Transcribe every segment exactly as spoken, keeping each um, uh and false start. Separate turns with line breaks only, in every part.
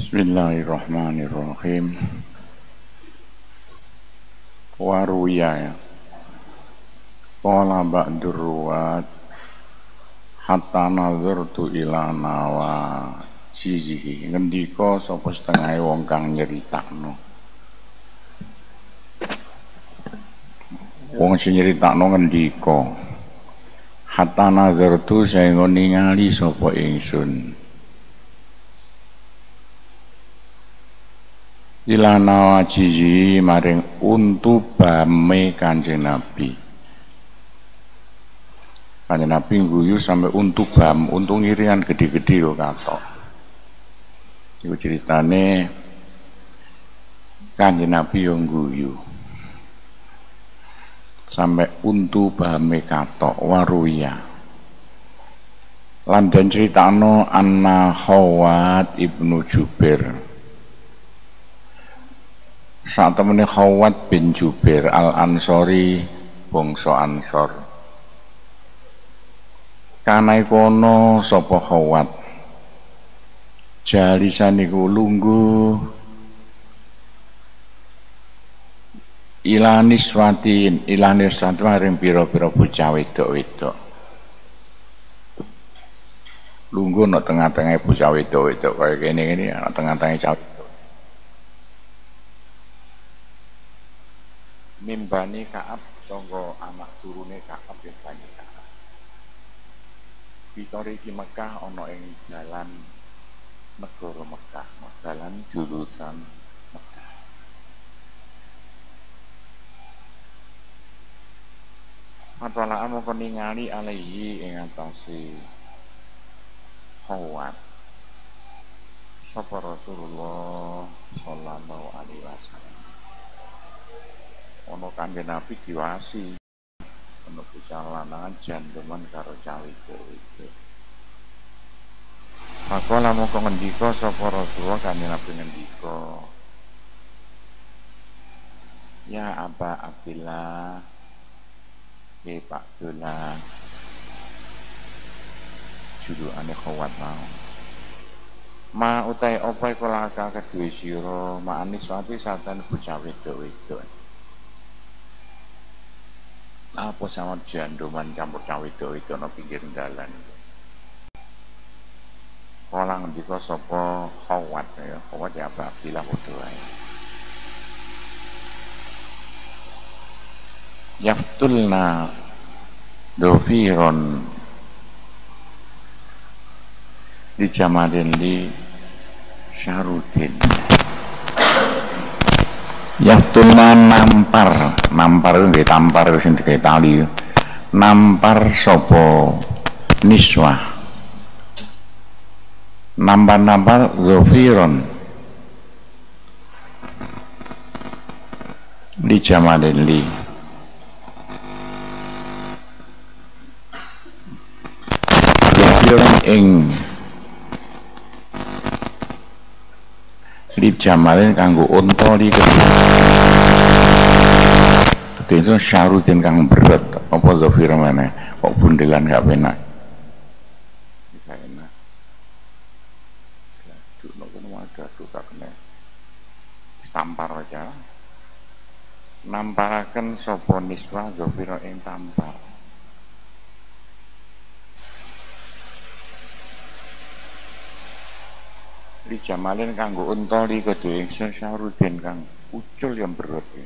Bismillahirrahmanirrahim. Waruya qala ba'dur ruwat hatta nazartu ila nawa jizihi. Ngendika sapa setengah wong kang nyeritakno. Wong sing nyeritakno ngendika hatta nazartu saengga ningali sapa ingsun ilana wajizi maring untu bame Kanjeng Nabi. Kanjeng Nabi ngguyu sampai untu bam, untu ngiringan gede-gede kok katok. Iku ceritane Kanjeng Nabi yang ngguyu sampai untu bame katok waruya. Lan den critakno anna Khawat ibnu Jubair. Saat temene Khawat bin Jubair al-Ansori bangsa Ansor. Kana kono sapa Khawat jalisan iku lungguh ilanis watin ilanis watin maring pira-pira bocah wedok-wedok. Lungguh nang tengah-tengah bocah wedok-wedok kaya kene-kene nang tengah-tengah cah Mimbani Ka'ab sangka anak turune Ka'ab ya Bani Ka'ab. Pitore iki Mekah ana ing dalan negara Mekah, dalan jurusan Mekah. Fatwalaan moko ningali alaihi ing atase Khawat sapa Rasulullah sallallahu alaihi wasallam. Ono Kanjeng Nabi diwasi ono bocah lanangan jandeman karo cawe itu. Faqala moko ngendika sapa Rasulullah Kanjeng Nabi ngendika, ya Aba Abdillah, ya Pak Abdullah, judulane Khawat mau. Ma utai opai kolaka kedue sira ma anis wati satan bocah wedok-wedok. Apa sama jandoman campur cawe itu no pinggir dalan. Kala ngendika sapa Khawat ya, Khawat ya Apa Abdillah padha wae. Yaftulna dofiron di jamadin di Syarudin. Yaftulna nampar, nampar itu nggih tampar sing digawe tali. Nampar sapa niswah. Nampar-nampar zofiron di jamalin li. Zofiron ing li jamalin kanggo unta li kedene Syarudin kang berat apa zafir meneh kok bundelan gak penak gak enak duk nek kono ada duk gak kena tampar aja namparaken sapa niswa zafir ing tampar li jamalin kanggo unta li kedue Syarudin kang ucul yang berat ya.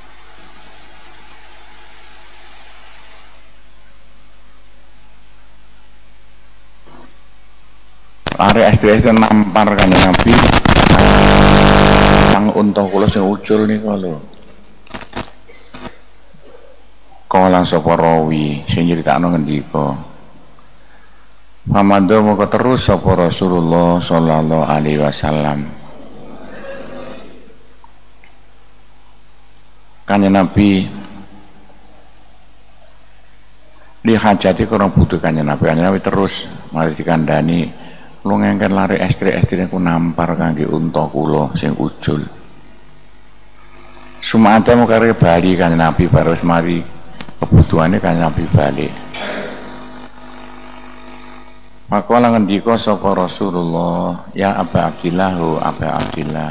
Are S D S nampar Kanjeng Nabi kang unta kula sing ucul niku lho. Kala sapa rawi sing nyritakno ngendika Pamando moko terus sapa Rasulullah sallallahu alaihi wasallam. Kanjeng Nabi dihajati kurang butuh Kanjeng Nabi. Kanjeng Nabi terus mari dikandani lu ngengken lari estri-estri ku nampar kangge unta kula sing ucul. Sumate mau kare bali Kanjeng Nabi baru mari kebutuhane Kanjeng Nabi bali. Faqala ngendika sapa Rasulullah, ya Aba Abdillah, hu Aba Abdillah.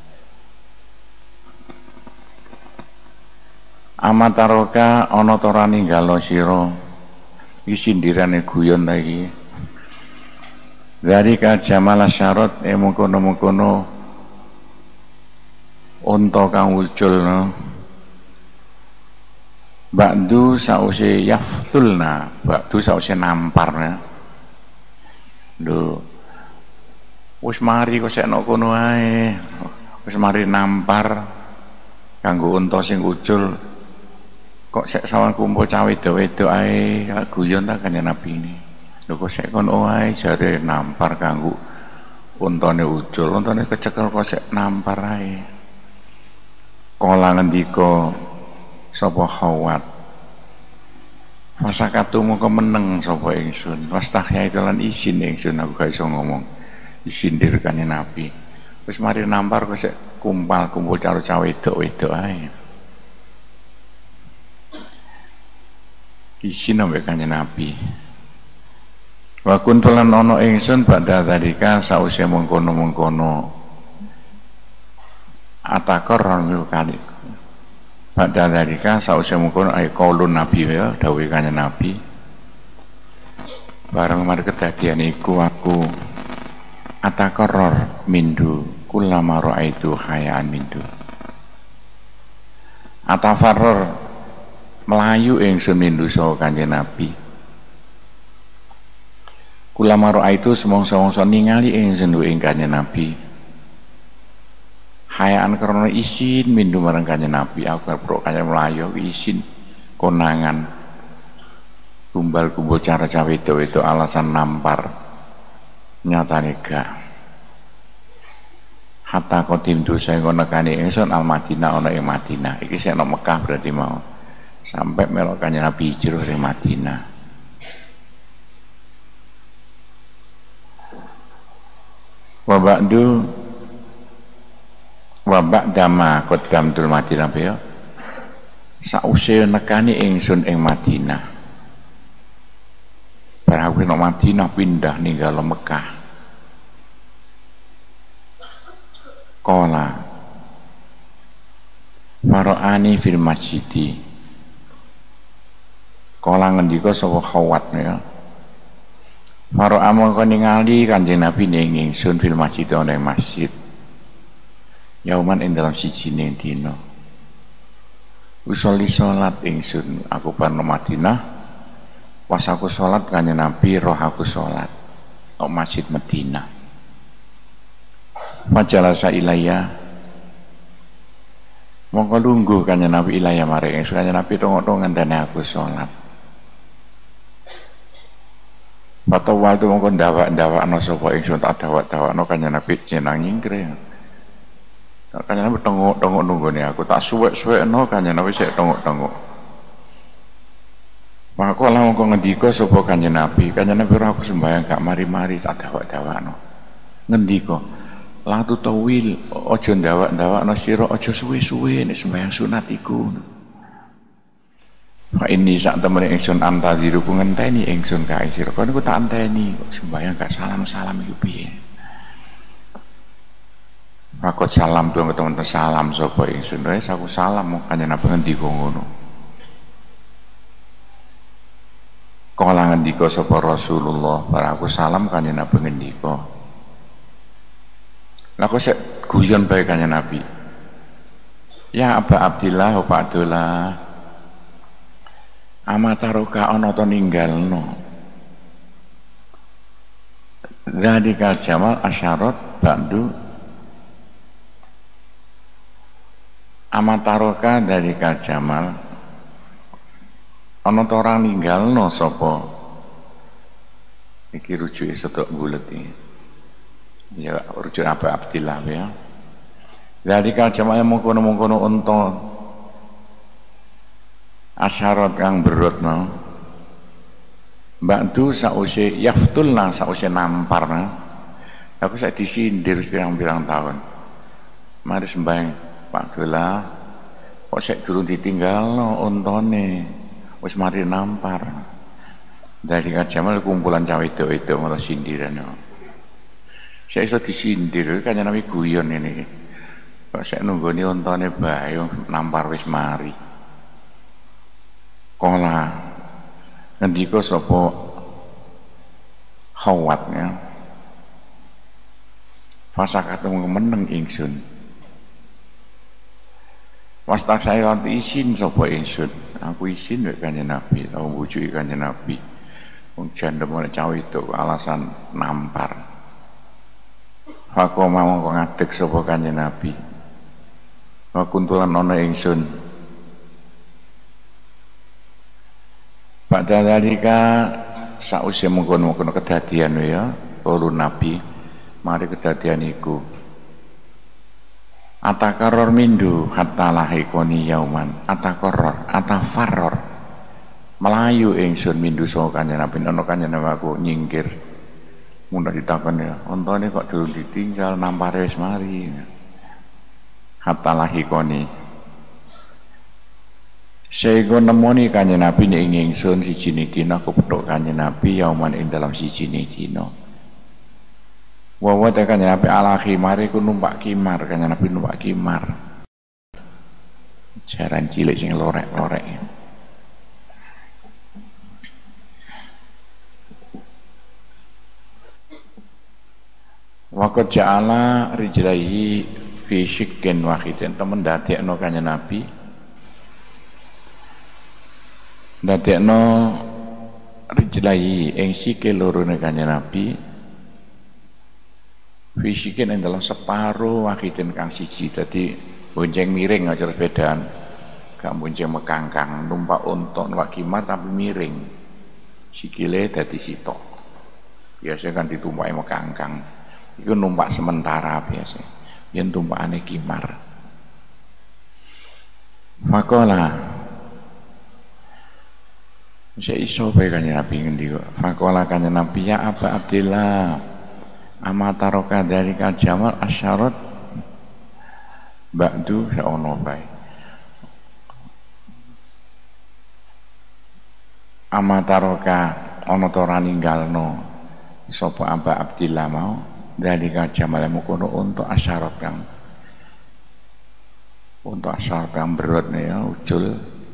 Amataroka ana ta ora ninggalo sira. Iki sindirane guyon ta iki. Dari ka jamal syarat e mengkono-mengkono unta kang uculna. Ba'du sause yaftulna, ba'du sause namparna. Lho. Wis mari kok sekno kono ae. Wis mari nampar kanggo unta sing ucul. Kok sek sawan kumpul cawe wedok-wedok ae, guyon ta kanjeng Nabi ini. Lho kok sek kono ae jare nampar kanggo untane ucul, untane kecekel kok sek nampar ae. Kala ngendika sapa Khawat. Masakatu mongko meneng sapa ingsun. Wastahya itu lan izin ingsun aku gak iso ngomong. Disindir kanjeng Nabi. Wis mari nampar kok sek kumpal kumpul karo cawe wedok-wedok ae. Isin ambek kanjeng Nabi. Wa kuntulan ana ingsun badha dalika sause mengkono-mengkono atakor mil kali. Badha dalika sause mengkono ay qaulun Nabi ya dawuh kanjeng Nabi. Bareng mari kedadian iku aku atakoror mindu kullama raaitu hayaan mindu. Atafarror melayu ingsun mindu saha kanjeng Nabi. Kula maro itu semongso-mongso ningali ingsun ing kanjeng Nabi. Hayaan karena isin mindu marang kanjeng Nabi. Aku karo kanjeng melayu isin konangan. Kumbal-kumpul cara cawe itu alasan nampar. Nyatane gak. Hatta kotim tu saya konekane ingsun al Madinah ana ing Madinah. Iki sik nang Mekah berarti mau. Sampai melok kanjeng Nabi hijrah dari Madinah. Wa ba'du wa ba'dama qaddamtul Madinah ya. Sause nekani ingsun ing Madinah. Barang aku nang Madinah pindah ninggal Mekah. Qala Faro'ani fil masjidi. Kala ngendika sapa Khawat ya. Maro amon kon ningali kanjeng Nabi ning ingsun fil masjid ana ing masjid. Yauman ing dalam siji ning dina. Usolli salat ingsun aku pan Madinah. Pas aku salat kanjeng Nabi roh aku salat. Nang masjid Madinah. Majalasa ilayya. Mongko lungguh kanjeng Nabi ilayya maring ingsun kanjeng Nabi tongok-tongok ngenteni aku salat. Patawal tu mongko ndawak-ndawakno sapa ingsun tak dawak-dawakno kanjeng Nabi jeneng nyingkre. Tak kanjeng Nabi tengok-tengok nunggone aku tak suwek-suwekno kanjeng Nabi sik tengok-tengok. Maka kala mongko ngendika sapa kanjeng Nabi, kanjeng Nabi ora aku sembahyang gak mari-mari tak dawak-dawakno. Ngendika, "La tu tawil, aja ndawak-ndawakno sira aja suwe-suwe nek sembahyang sunat iku." Fa ini sak temene ingsun antadiru ku ngenteni ingsun kae sira. Kono ku tak anteni kok sembahyang gak salam-salam iku piye. Makot salam tuh teman-teman salam sapa ingsun. Wis aku salam kanjeng Nabi ngendika ngono. Kala ngendika sapa Rasulullah, bar aku salam kanjeng Nabi ngendika. Lah kok sik guyon bae kanjeng Nabi. Ya Aba Abdillah, Aba Abdullah. Amataroka ana ta ninggalno. Dzalika jamal asyarat ba'du. Amataroka dzalika jamal ana ta ora ninggalno sapa. Iki rujuke sedok bulet iki. Ya rujuk Aba Abdillah ya. Dzalika jamal mungkono-mungkono unta asyarat kang berutno mbakdu sause yaftulna sause namparna aku sak disindir pirang-pirang tahun mari sembahyang Pak Dola kok sik durung ditinggalno untane wis mari nampar Dari Jamal kumpulan cawe itu malah sindiran. Saya iso disindir kan Nabi guyon ini. Kok saya nunggoni ontone bae nampar wis mari. Kala ngendika sapa khawatnya. Fasa ketemu meneng ingsun. Pas tak saya lan isin sapa ingsun. Aku isin wek Kanjeng Nabi, tau bujuki Kanjeng Nabi. Wong jandem nek cawe itu alasan nampar. Aku mau kok ngadeg sapa Kanjeng Nabi. Wa kuntulan ana ingsun. Pada dalika sause mengkono-mengkono kedadian ya, ulun Nabi, mari kedadian iku. Atakaror mindu hatta lahikoni yauman, atakaror, atafarror. Melayu ingsun mindu saka Kanjeng Nabi, ana Kanjeng Nabi aku nyingkir. Mun ditakon ya, ontone kok durung ditinggal nampare wis mari. Hatta lahikoni. Sehingga nemoni Kanjeng Nabi ning ingsun siji dina aku petuk Kanjeng Nabi yauman ing dalam siji dina. Wawa Kanjeng Nabi ala khimar iku numpak kimar, Kanjeng Nabi numpak kimar. Jaran cilik sing lorek-lorek. Waqad ja'ala rijlaihi fi syikkin wahidin, temen dadekno Kanjeng Nabi. Dadekno rijlaihi ing sikil lorone Kanjeng Nabi. Fi syikkin ing dalam separo wahidin kang siji, dadi bonceng miring aja sepedaan. Gak bonceng mekangkang, numpak unta numpak kimar tapi miring. Sikile dadi sitok. Biasa kan ditumpaki mekangkang. Iku numpak sementara biasa. Yen tumpakane kimar. Fakola. Saya iso bae Kanjeng Nabi ngendika. Fakola Kanjeng Nabi ya Aba Abdillah. Amataroka dari Jamal asyarat ba'du sa'ono bae. Amataroka ana ta ora ninggalno sapa Aba Abdillah mau dari Jamal mukono untuk asyarat kang untuk asyarat kang berut ya ucul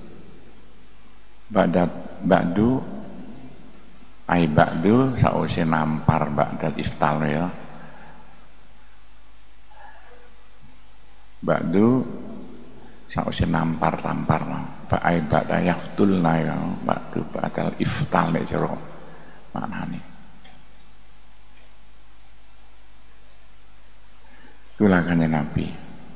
badat ba'du ai ba'du sause nampar ba'dal iftal ya ba'du sause nampar-tampar ba ai ba'da yaftulna ya ba'du ba'dal iftal nek cara maknane. Itulah Kanjeng Nabi.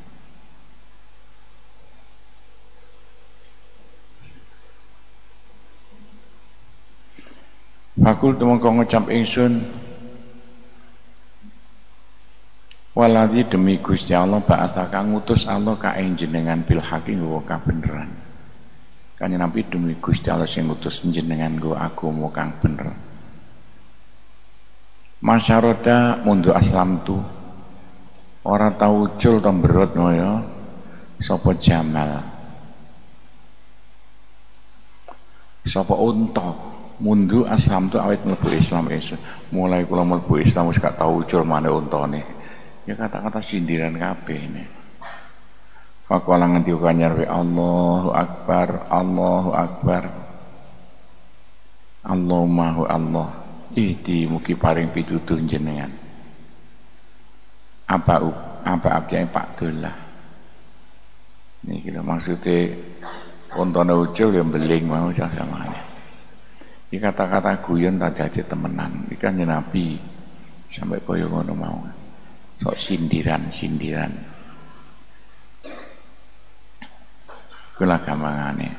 Fakul temengko ngucap ingsun waladhi demi Gusti Allah ba'atsaka ngutus Allah ka ing jenengan bil haqi nggo kabeneran. Kanjeng Nabi demi Gusti Allah sing ngutus jenengan nggo agama kang bener. Masyarada mundu aslam tu ora tau ucul to mberut ngoyo sapa Jamal. Sapa unta mundu aslam tu awit mlebu Islam esuk. Mulai kula mlebu Islam wis gak tau ucul maneh untane. Ya kata-kata sindiran kabeh ini. Faqala ngendi kanyar Allahu Akbar, Allahu Akbar. Allahumma Allah. Ihdi mugi paring pitutuh jenengan. Apa apa abjane Pak Dolah. Niki lho maksude untane ucul ya beling mau samane. Iki kata-kata guyon tadi aja temenan. Iki kan Nabi sampai koyo ngono mau. Sok sindiran-sindiran. Kula gampangane.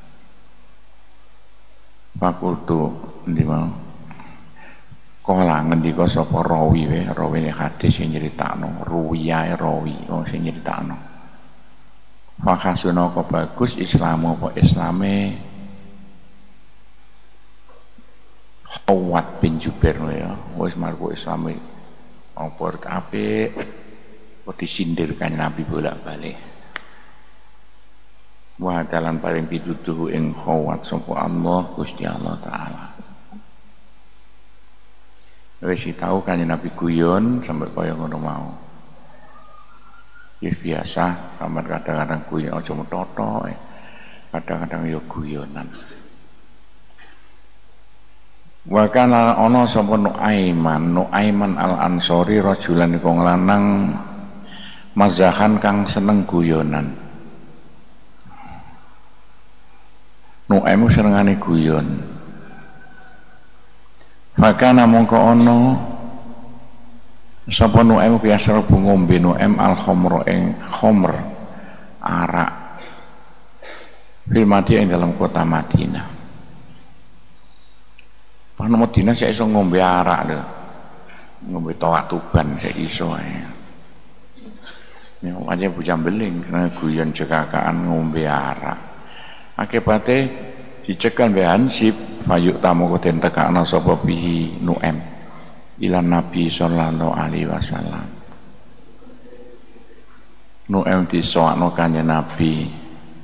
Fakultu endi mau? Kala ngendika sapa rawi wae, rawine hadis sing nyritakno, ruwiyae rawi, wong sing nyritakno. Fakasuna kok bagus Islam apa Islame Khawat bin Jubair ya, wis marko Islame apa apik, kok disindir Kanjeng Nabi bolak-balik. Wa dalan paling pituduh ing Khawat sapa Allah Gusti Allah taala. wis tahu Kanjeng Nabi guyon sampai kaya ngono mau. Ya biasa, sampean kadang-kadang guyon aja metoto, kadang-kadang ya guyonan. Wa kana ana sapa Nuaiman, Nuaiman Al-Ansori rajulan iku lanang mazahan kang seneng guyonan. Nuaim senengane guyon. Maka mongko ana sapa Nuaim biasa ngombe Nuaim al-khamra ing khamr arak fil Madinah ing dalam kota Madinah. Ana Madinah sik iso ngombe arak lho. Ngombe tawak tuban sik iso ae. Ya aja bujang beling kena guyon cekakaan ngombe arak. Akibatnya dicekal mbek Hansip fayuk tamu koden tekakna sapa bihi Nuaim ilan Nabi sallallahu alaihi wasallam. Nuaim disawakno Kanjeng Nabi.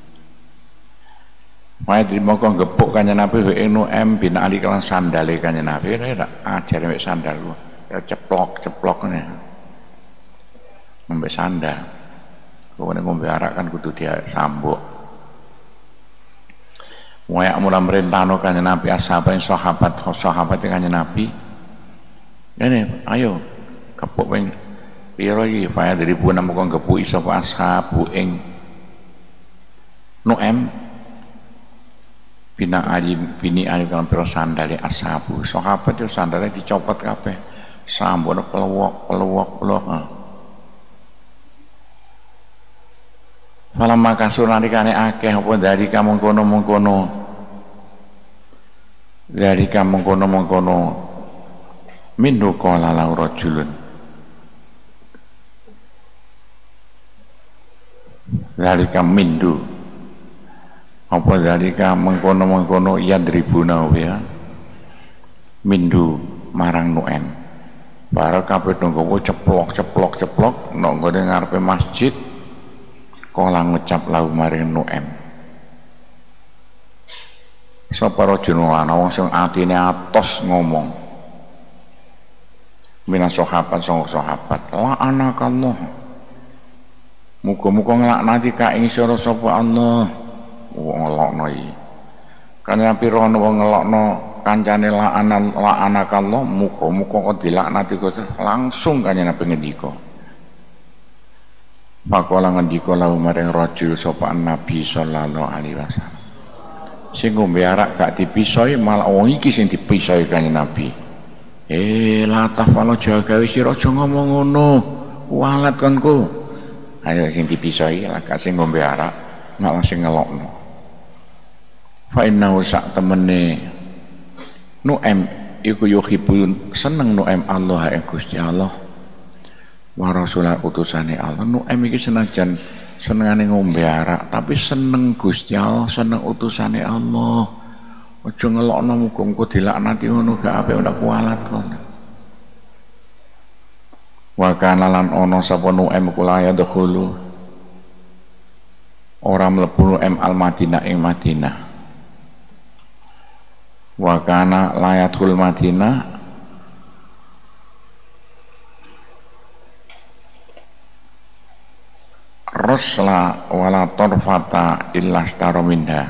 Wae trimo kok gepuk Kanjeng Nabi wae Nuaim bin Ali kelan sandale Kanjeng Nabi ora ajare mek sandal ku. Ceplok-ceplok ngene. Ngombe sandal. Kok ngombe arak kan kudu dia sambuk. Wae mula merintahno Kanjeng Nabi ashabat sahabat sahabat Kanjeng Nabi. Ini ayo kepuk ping pira iki fae dari buana moko gepuki sapa ashabu ing Nuaim bina Ali bini Ali kan pira sandale ashabu sahabat itu sandale dicopot kabeh sambune pelewok pelewok pelewok. Malam maka sunalikane akeh apa dari kamu kono-mengkono dari kamu kono-mengkono minhu qala lahu rajulun dari kamu mindu apa dari kamu mengkono-mengkono yadribuna ya mindu marang Nuaim para kabeh nunggu ceplok ceplok ceplok nang ngene ngarepe masjid kala ngecap lahu maring Nuaim. Sapa rajul ana wong sing atine atos ngomong. Minas sahabat sanga sahabat, la anakallah. Muga-muga nglaknati ka ing sira sapa Allah. Wong ngelokno iki. Kan pira ana wong ngelokno kancane la anan la anakallah, muga-muga kok dilaknati langsung Kanjeng Nabi ngendika. Pakola ngendika lahu maring rajul sapa Nabi sallallahu alaihi wasallam. Sing ngombe arak gak dipisoi malah wong iki sing dipisoi Kanjeng Nabi. Eh latah falo jaga wis sira aja ngomong ngono. Walat konku. Ayo sing dipisoi lah gak sing ngombe arak malah sing ngelokno. Fa innahu sak temene Nuaim iku yuhibbun seneng Nuaim Allah ing Gusti Allah. Wa rasulah utusane Allah. Nuaim iki senajan senengane ngombe arak tapi seneng Gusti Allah, seneng utusane Allah. Aja ngelokno muga-muga dilaknati ngono gak apik ora kualat kono. Wa kana lan ana sapa Nuaim kula ya dakhulu ora mlebu Nuaim al Madinah ing Madinah. Wa kana layatul Madinah Rosla wala torfata illa staro minha.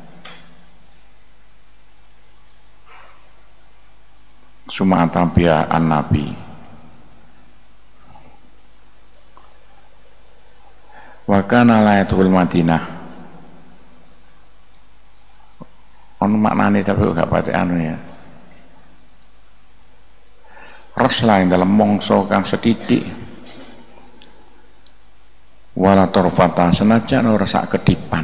Sumata biya an-nabi. Wa kana layatul Madinah. Ono maknane tapi gak pati anu ya. Rosla yang dalam mongso kang sedidik. Wala torfata senajan ora sak kedipan.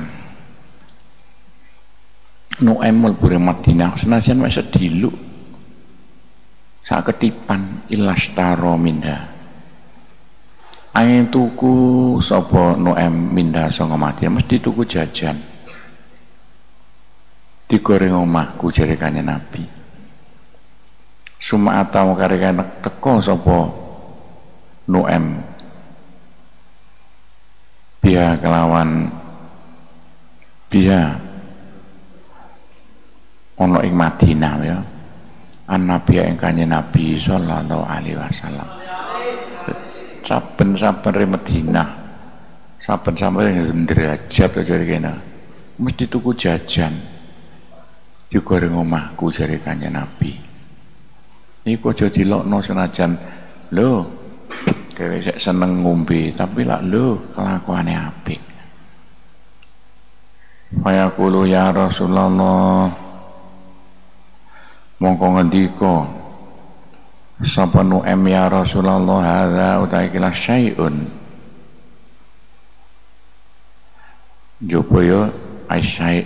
Nuaim mlebu Madinah senajan wis sediluk sak kedipan ilastaro minda. Angin tuku sapa Nuaim minda sanga Madinah mesti tuku jajan. Digoreng omahku jare Kanjeng Nabi. Sumata karek teko sapa Nuaim biya kelawan biya ono ing Madinah ya an-nabi ing kanjeng Nabi sallallahu alaihi wasallam. Saben-saben re Madinah, saben-saben derajat jare kene mesti tuku jajan digoreng omahku jare kanjeng Nabi. Iku aja dilokno senajan lho dhewe sik seneng ngombe tapi lak lho kelakuane apik. Kaya kulo ya Rasulullah mongko ngendika sapa nu'em ya Rasulullah hadza utahe kila syai'un jopo yo asyai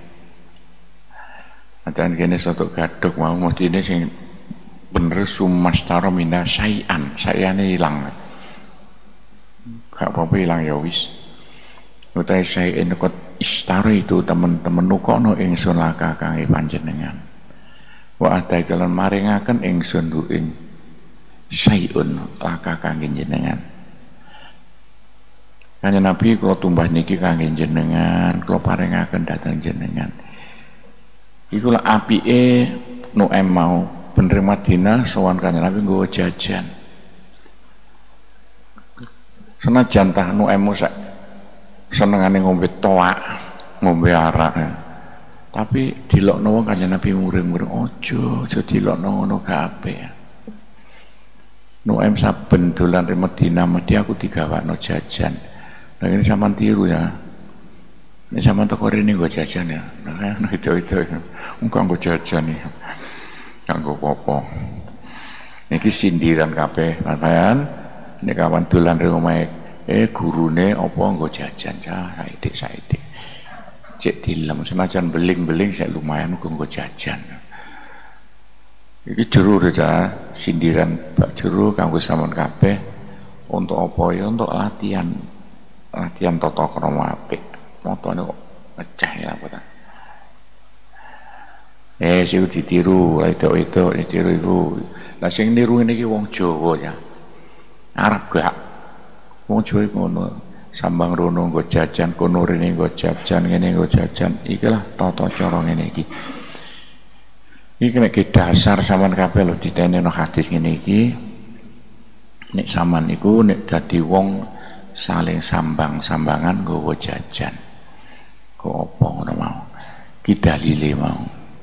atan kene soto gaduk mau mestine sing bener sumastara minda syai'an syai'ane ilang gak apa-apa ilang ya wis utahe syai'in kok istara itu teman-teman nukono ingsun laka kangge panjenengan wa adai kalian maringaken ingsun du ing syai'un laka kangge jenengan. Kanjeng Nabi kula tumbah niki kangge jenengan, kula paringaken dhateng jenengan. Iku lak apike Nu'aim mau bener Madinah sowan Kanjeng Nabi nggawa jajan. Senajan tah Nu'aim sak senengane ngombe toak, ngombe arak. Tapi dilokno wong Kanjeng Nabi muring-muring ojo, aja dilokno ngono kabeh. Nu'aim saben dolan re Madinah mesti aku digawakno jajan. Lah ini sampean tiru ya. Nek sampean teko rene nggo jajan ya. Nah itu-itu. Engko nggo jajan iki. Kanggo apa? Niki sindiran kabeh, sampean nek kawan dolan re omahe eh gurune apa nggo jajan cah saithik-saithik. Cek dilem senajan beling-beling saya lumayan nggo jajan. Iki jero aja sindiran Pak jero kanggo sampean kabeh untuk apa ya untuk latihan latihan tata krama apik. Motone kok pecah ya apa ta. Eh sing ditiru itu-itu ditiru iku. Lah sing niru niki wong Jawa ya. Arab gak. Wong Jawa ngono. Sambang rono nggo jajan, kono rene nggo jajan, ngene nggo jajan. Iki lah tata cara ngene iki. Iki nek dasar sampean kabeh lho diteneno hadis ngene iki. Nek sampean iku nek dadi wong saling sambang-sambangan nggawa jajan. Kok apa ngono mau? Ki dalile mau.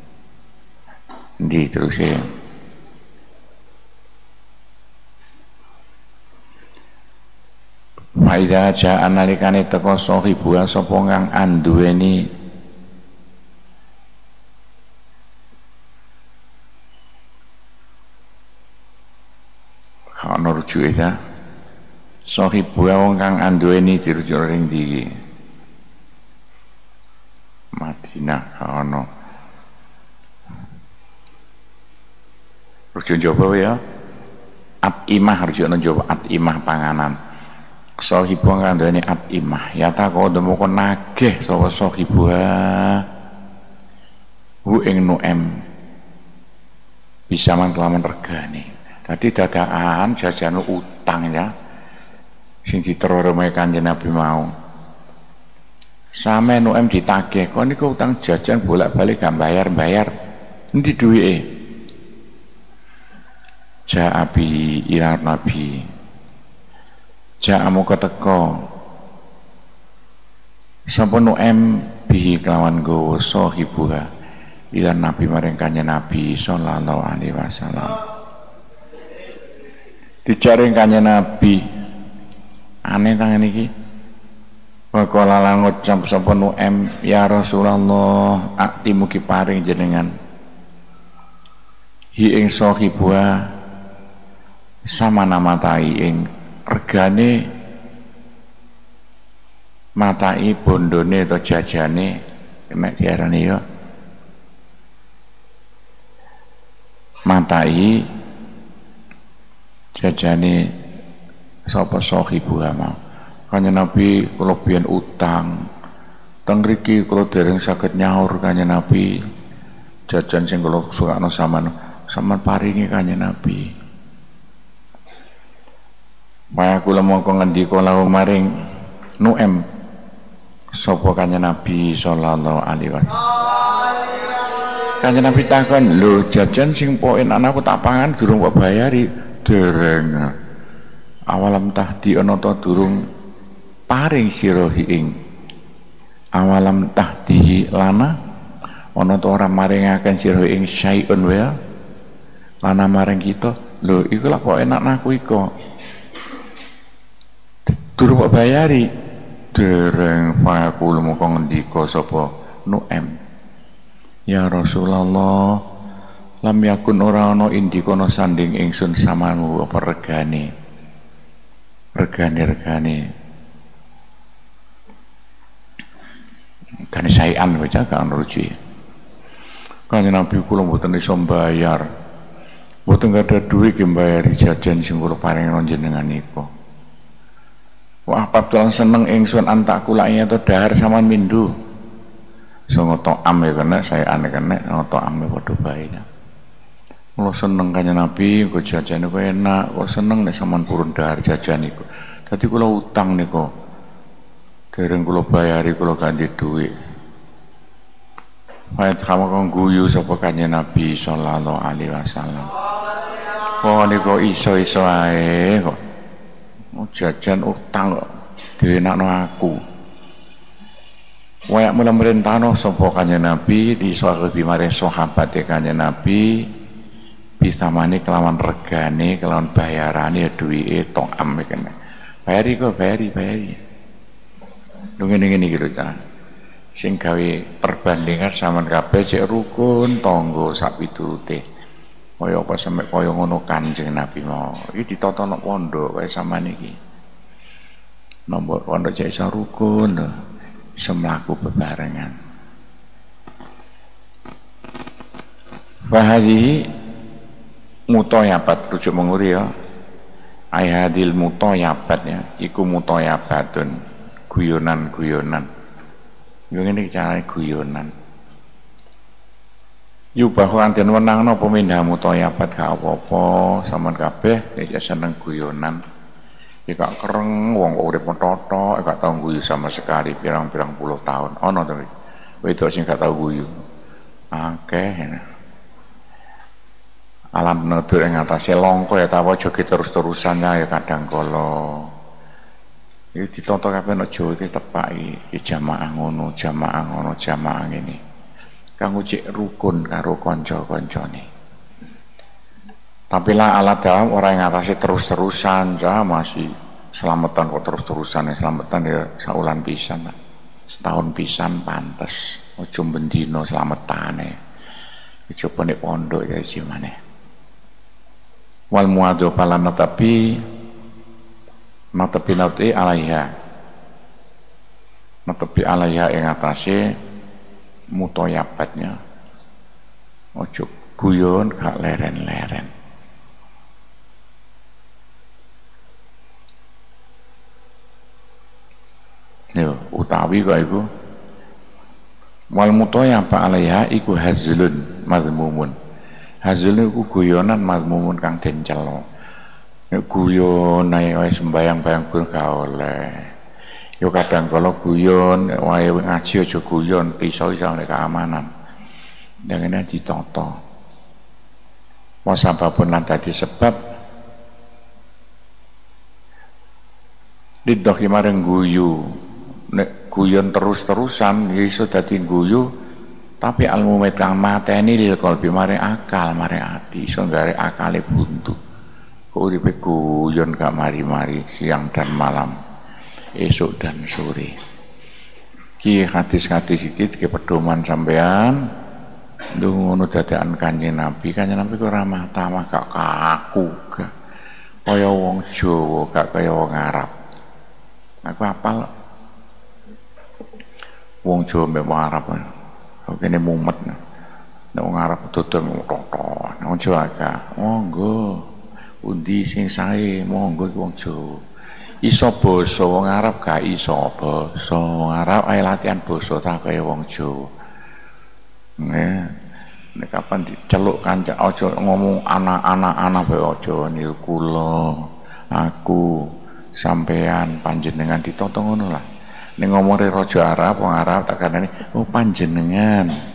Ndi terus e Faida ja analikane teko sahibu sapa kang anduweni kana rujuke ta sahibu wong kang anduweni dirujuk ring ndi Madinah kana rujuk njaba ya at-imah rujuk njaba at-imah panganan sahibu kang duweni at-imah ya takon moko nagih sapa sahibu hu ing Nu'aim bisa man kelawan regane dadi dadakan jajan utang ya sing diterorome Kanjeng Nabi mau same Nu'aim ditagih kok niku utang jajan bolak-balik gak bayar-bayar endi duwike ja abi ila Nabi Ja'amu keteko sapa Nu'aim bihi kelawan go sahibuha ila Nabi maring Kanjeng Nabi sallallahu alaihi wasallam dijaring Kanjeng Nabi aneh tangan iki waqala lan ngucap sapa Nu'aim ya Rasulullah akti mugi paring jenengan hi ing sahibuha sama nama tai ing regane matai bondone atau jajane nek diarani ya matai jajane sapa sahibu mau Kanjeng Nabi kula biyen utang teng mriki kula dereng saged nyaur Kanjeng Nabi jajan sing kula sukakno sampean sampean paringi Kanjeng Nabi. Maya kula mongko ngendika lahu maring Nu'aim sapa Kanjeng Nabi sallallahu alaihi wasallam Kanjeng Nabi takon, lho jajan sing poin anakku tak pangan durung kok bayari. Dereng. Awalam tahdi ana ta durung paring sira ing. Awalam tahdi lana ana ta ora maringaken sira ing syai'un wae. Lana maring kita, lho iku lak kok enak aku iko. Durung kok bayari. Dereng fakul moko ngendika sapa Nu'aim. Ya Rasulullah, lam yakun ora ana indikono sanding ingsun samanmu apa regane. Regane-regane. Kan saean wae kan ruji. Kanjeng Nabi kula mboten iso mbayar. Mboten gadah duwe ge mbayari jajan sing kula paring jenengan niku. Wah, padahal seneng ingsun antak kula iya to dahar saman mindu. So ngoto am ya kena, saya aneh kena, ngoto am ya padha bae. Kalau seneng Kanjeng Nabi, kok jajan kok enak, kok seneng nek sampean purun dahar jajan iku. Dadi kula utang niku. Dereng kula bayari kula ganti duit. Wayat kamu kok guyu sapa Kanjeng Nabi sallallahu alaihi wasallam. Oh niku iso-iso ae kok. Mau jajan utang kok dienakno aku. Wayak mula merintahno sapa Kanjeng Nabi di sahabat maring sahabat Kanjeng Nabi bisa mani kelawan regane kelawan bayarane duwike tong am kene. Bayari kok bayari bayari. Lho ngene-ngene iki lho ta. Sing gawe perbandingan sampean kabeh cek rukun tangga sak piturute. Kaya apa sampe kaya ngono Kanjeng Nabi mau. Iki ditata nang pondok kaya sampean iki. Nomor pondok cek iso rukun lho. Bisa melaku bebarengan. Wahadi mutoyabat rujuk menguri ya. Ayhadil mutoyabat ya. Iku mutoyabatun guyonan-guyonan. Yang ini caranya guyonan. Yubahu anten wenang no pemindah mutoyabat gak apa-apa sama kabeh ya seneng guyonan. Ya gak kereng wong kok urip toto, gak tau guyu sama sekali pirang-pirang puluh tahun. Ono to. Wedok sing gak tau guyu. Akeh. Alam nutur ing atase longko ya ta joget terus-terusan ya kadang kala. Iki ditonton kabeh nek Jawa iki tepaki, iki jamaah ngono, jamaah ngono, jamaah ngene. Kanggo cek rukun karo kanca-kancane. Tapi lah alat dalam orang yang ngatasi terus-terusan, ya masih selamatan kok terus-terusan ya selamatan ya saulan pisan lah. Setahun pisan pantes, ojo bendino selamatane. Coba nek pondok ya gimana? Wal muadu palana tapi natapi nati alaiha. Natapi alaiha yang ngatasi mutoyabatnya. Ojo guyon gak leren-leren. Yo, utawi kok iku wal mutoya apa alaiha iku hazlun madmumun. Hazlun iku guyonan madmumun kang den celo. Nek guyon ae wae sembayang-bayang pun gak oleh. Yo kadang kala guyon wae ngaji aja guyon pisau iso nek keamanan. Dengene ditata. Wasababun lan dadi sebab didoki mareng guyu. Nek guyon terus-terusan ya iso dadi guyu tapi almu kang mateni lil qalbi maring akal maring ati iso nggare akale buntu. Kok uripe guyon gak mari-mari siang dan malam esok dan sore. Ki hadis-hadis iki iki pedoman sampean ngono dadakan Kanjeng Nabi. Kanjeng Nabi kok ora mata gak kaku gak kaya wong Jawa gak kaya wong Arab. Aku apal wong Jawa mbek wong Arab. Kene mumet. Nek wong Arab dodol ngono. Wong Jawa ka, monggo. Undi sing sae, monggo wong Jawa. Iso basa wong Arab gak iso basa. Wong Arab ae latihan basa ta kaya wong Jawa. Nggih. Nek kapan diceluk kanca aja ngomong anak-anak anak bae aja niru kula. Aku sampean panjenengan ditonton ngono lah. Ning ngomong raja Arab, wong Arab tak kandhani, oh panjenengan.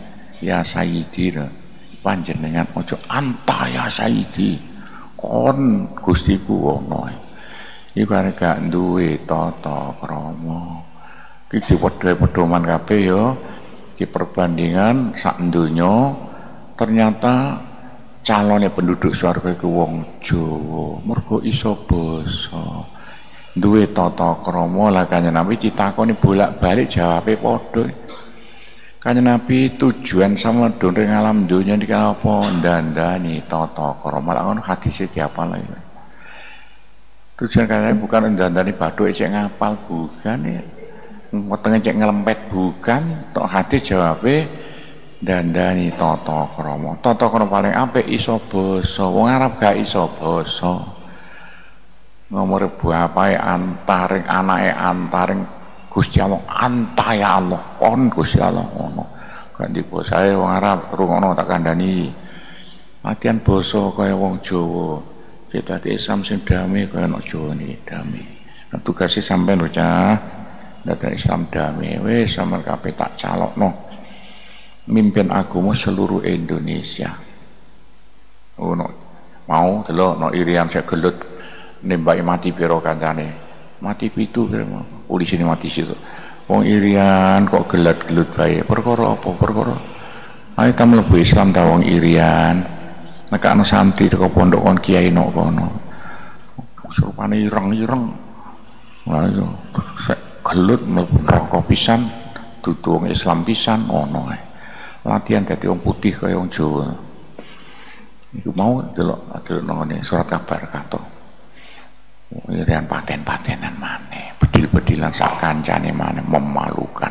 ya sayyidi panjenengan ojo anta ya sayyidi kon gustiku ono iku arek gak duwe tata krama iki diwedhe pedoman kabeh ya di perbandingan sak donya ternyata calonnya penduduk swarga iku wong Jawa mergo iso basa duwe tata krama lah Kanjeng Nabi ditakoni bolak-balik jawabe padha. Kanjeng Nabi tujuan sama ring alam dunia iki apa ndandani tata krama lan hadise diapal lagi. Tujuan Kanjeng Nabi bukan ndandani bathuke cek ngapal bukan ya. Wetenge cek ngelempet bukan, tok hadis jawabe ndandani tata krama. Tata krama paling apik iso basa. Wong Arab gak iso basa. Nomor bapae antaring anake antaring Gusti Allah anta ya Allah kon Gusti Allah ngono ganti basae wong Arab rungono tak kandhani latihan basa kaya wong Jawa kita di Islam sing damai kaya nek Jawa niki damai nah, tugasé sampean lho cah dadi Islam damai wis sampean kabeh tak calokno mimpin agama seluruh Indonesia ngono mau delok no irian sik gelut nembaki mati piro kancane mati pitu piro polisi ini mati situ wong irian kok gelat-gelut bae perkara apa perkara ayo ta mlebu Islam ta wong irian nek ana santri teko pondok kon kiai nok kono surupane ireng-ireng ayo sek gelut mlebu neraka pisan dudu wong Islam pisan ngono ae latihan dadi wong putih kaya wong Jawa iku mau delok delok nang surat kabar kato irian paten-patenan maneh bedil-bedilan sak kancane maneh memalukan.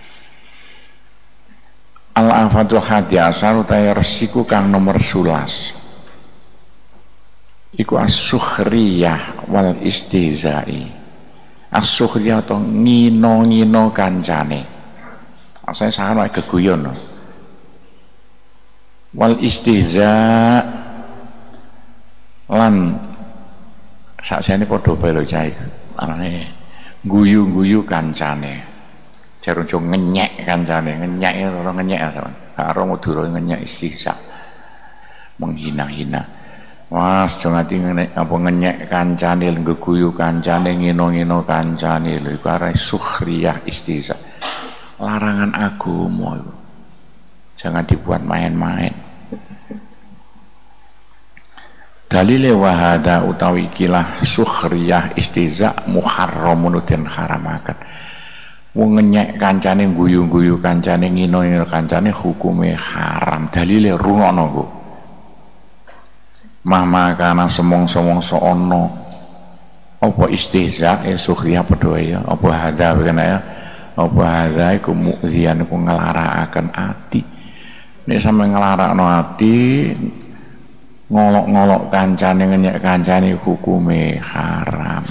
Al-afatul hadi asar utawa resiko kang nomor sebelas iku as-sukhriyah wal istihza'i. As-sukhriyah atau ngino-ngino kancane asale sakno geguyon wal istihza' lan sakjane padha bae lho cah iku anane guyu-guyu kancane jarun jo ngenyek kancane ngenyek ora ngenyek sampean karo Madura ngenyek istihza menghina-hina mas jo ngati ngenyek apa ngenyek kancane ngguyu kancane ngino-ngino kancane lho iku arane sukhriyah istihza larangan agama iku jangan dibuat main-main. Dalile wahada utawi kilah sukhriyah istihza muharramun den haramaken. Wong ngenyek kancane guyu-guyu kancane ngino-ngino kancane hukume haram. Dalile rungono ku. Mah kana semong-semongso ana apa istihza e sukhriyah padha ya apa hada kena ya apa hada iku mu'dzian iku nglarakaken ati. Nek sampe nglarakno ati ngolok-ngolok kancane ngenyek kancane hukume haram.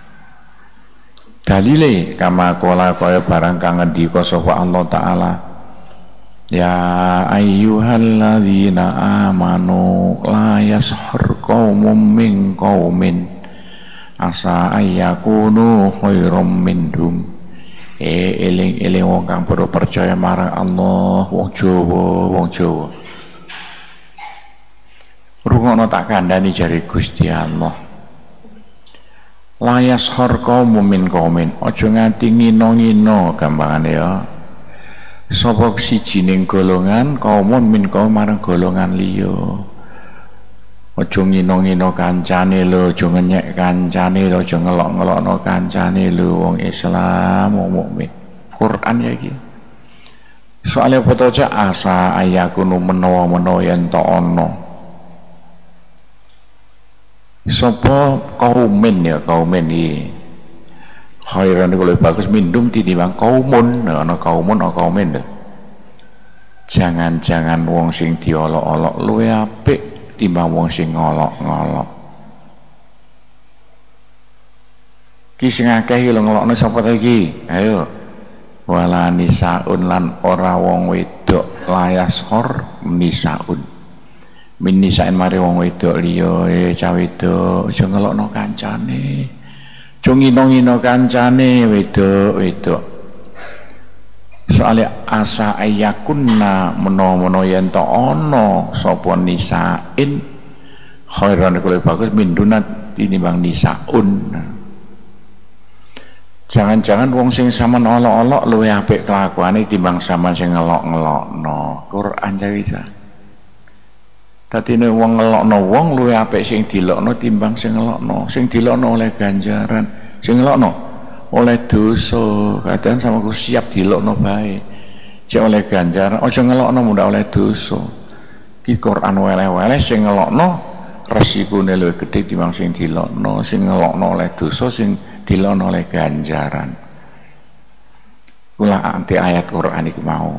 Dalile kama kola kaya barang kang ngendika sapa Allah taala ya ayyuhalladzina amanu la yashhar qaumun min qaumin asa ayyakunu khairum minhum eh eling-eling wong kang percaya marang Allah wong Jawa wong Jawa rungono tak kandhani jari Gusti Allah layas khor kaum min kaumin aja nganti ngino-ngino gampangane ya sapa sijining golongan kaum min kaum marang golongan liya aja ngino-ngino kancane lho aja ngenyek kancane lho aja ngelok-ngelokno kancane lho wong Islam wong mukmin Quran ya iki soalnya foto aja asa ayakunu menawa-menawa yen ta ana sapa kaumin ya kaumin iki khairan iku luwih bagus mindum tinimbang kaumun ana kaumun ana kaumin jangan-jangan wong sing diolok-olok luwih apik timbang wong sing ngolok-ngolok ki sing akeh lho ngelokno sapa ta iki ayo wala nisaun lan ora wong wedok layas khor nisaun min nisain mari wong wedok liya eh cah wedok aja ngelokno kancane aja ngino-ngino kancane wedok-wedok soalnya asa ayakunna meno-meno yen to ana sapa nisain khairan kuwi bagus min dunat tinimbang nisaun. Jangan-jangan wong sing sampean olok-olok luwih apik kelakuane timbang sampean sing ngelok-ngelokno. Quran jawisa. Dadine wong ngelokno wong luwih apik sing dilokno timbang sing ngelokno. Sing dilokno oleh ganjaran, sing ngelokno oleh dosa. Kadang sama ku siap dilokno bae. Cek oleh ganjaran, aja ngelokno mudah oleh dosa. Ki Quran weleh-weleh sing ngelokno resikone luwih gedhe timbang sing dilokno. Sing ngelokno oleh dosa, sing dilokno oleh ganjaran. Kula anti ayat Quran iki mau.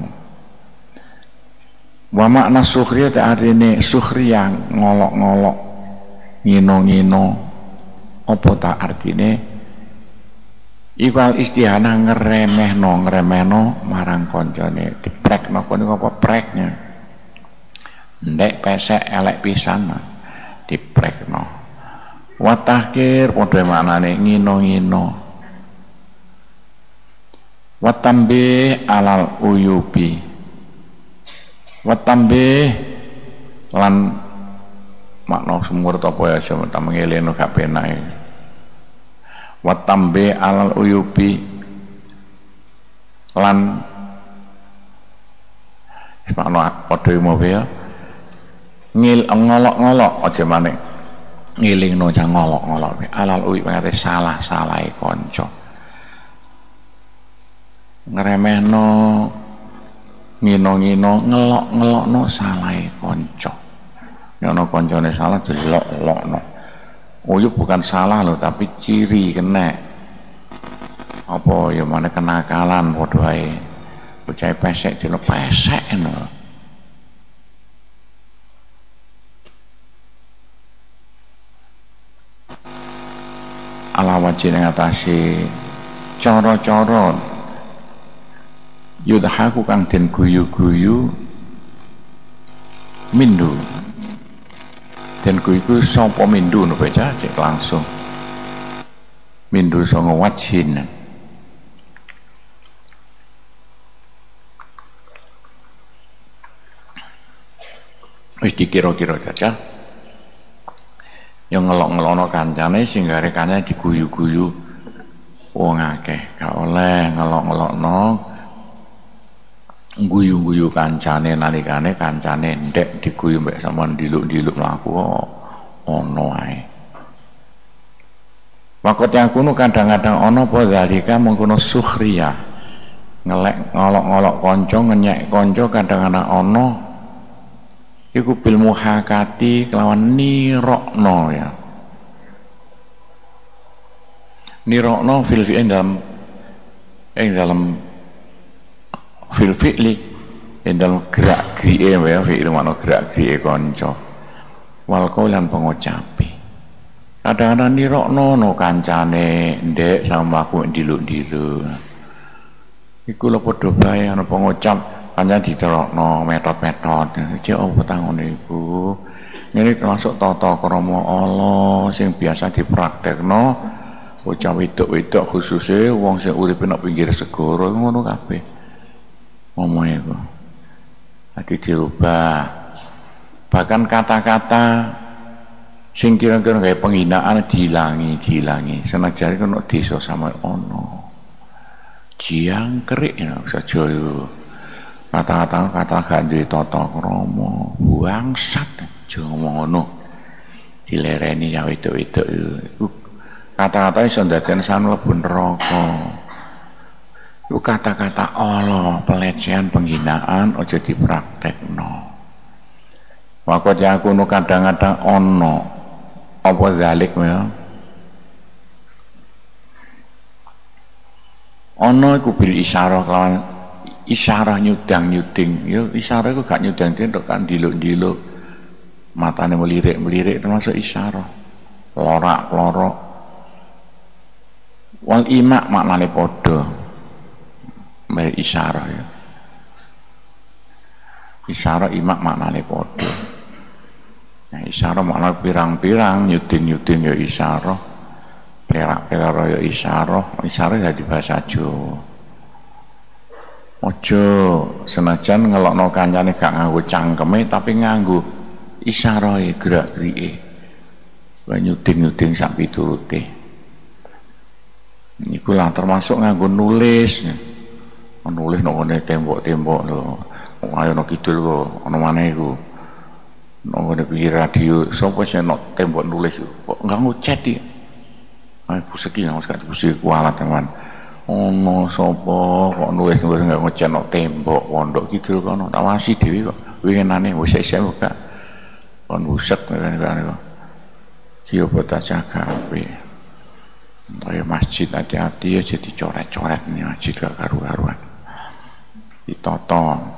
Wa makna sukhriya ta artine sukhriya ngolok-ngolok, ngino-ngino. Apa ta artine? Iku al istihana ngeremehno, ngremehno marang koncone. Diprekno kono apa preknya. Ndek pesek elek pisan diprekno. Wa tahkir padha maknane ngino-ngino. Wa tambih alal uyubi. Wa tambih lan makna sumur apa ya aja tak mengeleno gak penake. Wa tambih alal uyubi lan makna padha mowe ya ngil ngolok-ngolok aja maneh ngilingno jang ngolok-ngolok alal uyubi ngate salah-salahe kanca ngremehno ngino-ngino ngelok-ngelokno salahe kanca. Nek ana kancane salah dilok-lokno. Uyub bukan salah loh, tapi ciri kena. Apa ya mana kenakalan padha wae. Bocah pesek dilepesek no. Ala wajine ngatasi cara-cara yudhaku kang den guyu-guyu mindu den guyu sapa mindu no baca cek langsung mindu sanga wajhin wis dikira-kira saja yang ngelok-ngelokno kancane sing gare kancane diguyu-guyu wong akeh gak oleh ngelok-ngelokno guyu-guyu kancane nalikane kancane ndek diguyu mbek sampean diluk-diluk mlaku ono ae. Waktu yang kuno kadang-kadang ono apa zalika mengkono sukhriya. Ngelek ngolok-ngolok kanca ngenyek kanca kadang-kadang ono iku bil muhakati kelawan nirokno ya. Nirokno fil fi'il dalam ing dalam fil fi'li ing dalam gerak grike ya fi'il makna gerak grike kanca wal qaulan pengucapi kadang-kadang nirokno no kancane ndek sama aku ndiluk-ndiluk iku lho padha bae ana pengucap pancen diterokno metot-metot cek opo tangone iku ngene termasuk tata krama Allah sing biasa dipraktekno bocah wedok-wedok khususnya wong sing uripe nang pinggir segara ngono kabeh ngomong itu tadi dirubah bahkan kata-kata sing kira-kira kayak penghinaan dihilangi dihilangi senajan kono desa sama ono jangkrik ya saja kata-kata kata gak duwe tata krama bangsat aja ngomong ngono dilereni ya wedok-wedok iku kata-kata iso ndaden sampeyan mlebu neraka. Itu kata-kata Allah, pelecehan, penghinaan, ojo dipraktekno. Waktu aku nu kadang-kadang ono, apa zalik ya? Ono iku bil isyarah kawan, isyarah nyudang nyuding, yo isyarah iku gak nyudang nyuding, kan diluk-diluk, matanya melirik-melirik termasuk isyarah, lorak-lorok, wal imak maknane podo. Mere isyarah ya. Isyarah imak maknane padha. Nah, isyarah makna pirang-pirang, nyuding-nyuding ya isyarah. Perak-perak ya isyarah, isyarah ya di bahasa Jawa. Ojo senajan ngelokno kancane gak nganggo cangkeme tapi nganggo isyarahe gerak-gerike. Wae nyuding-nyuding sak piturute. Niku lah termasuk nganggo nulis. Nulis nang ngene tembok-tembok lho. Ayo no kidul kok ana maneh iku. Nang ngene pinggir radio sapa sing nok tembok nulis kok nganggo cat iki. Ayo puseki nang sak puseki kualat teman. Ono sapa kok nulis-nulis gak ngecet nok tembok pondok kidul kono tak wasi dhewe kok winginane wis isih kok kon buset kan kok ki opo tak jaga ape ayo masjid hati-hati ya jadi coret-coret nih masjid gak karu-karuan ditoto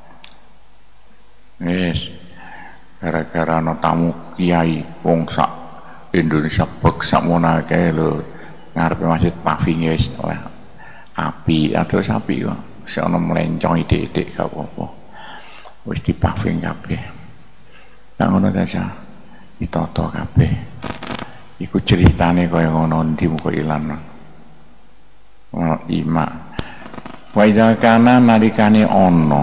wis gara-gara ana tamu kiai wong sak Indonesia bek sak monake lho ngarepe masjid paving wis api atau sapi kok sing ana melencong ide-ide gak apa-apa wis dipaving kabeh tak ngono ta sa ditoto kabeh iku ceritane kaya ngono ndi muga ilang ono ima wa idza kana nalikane ono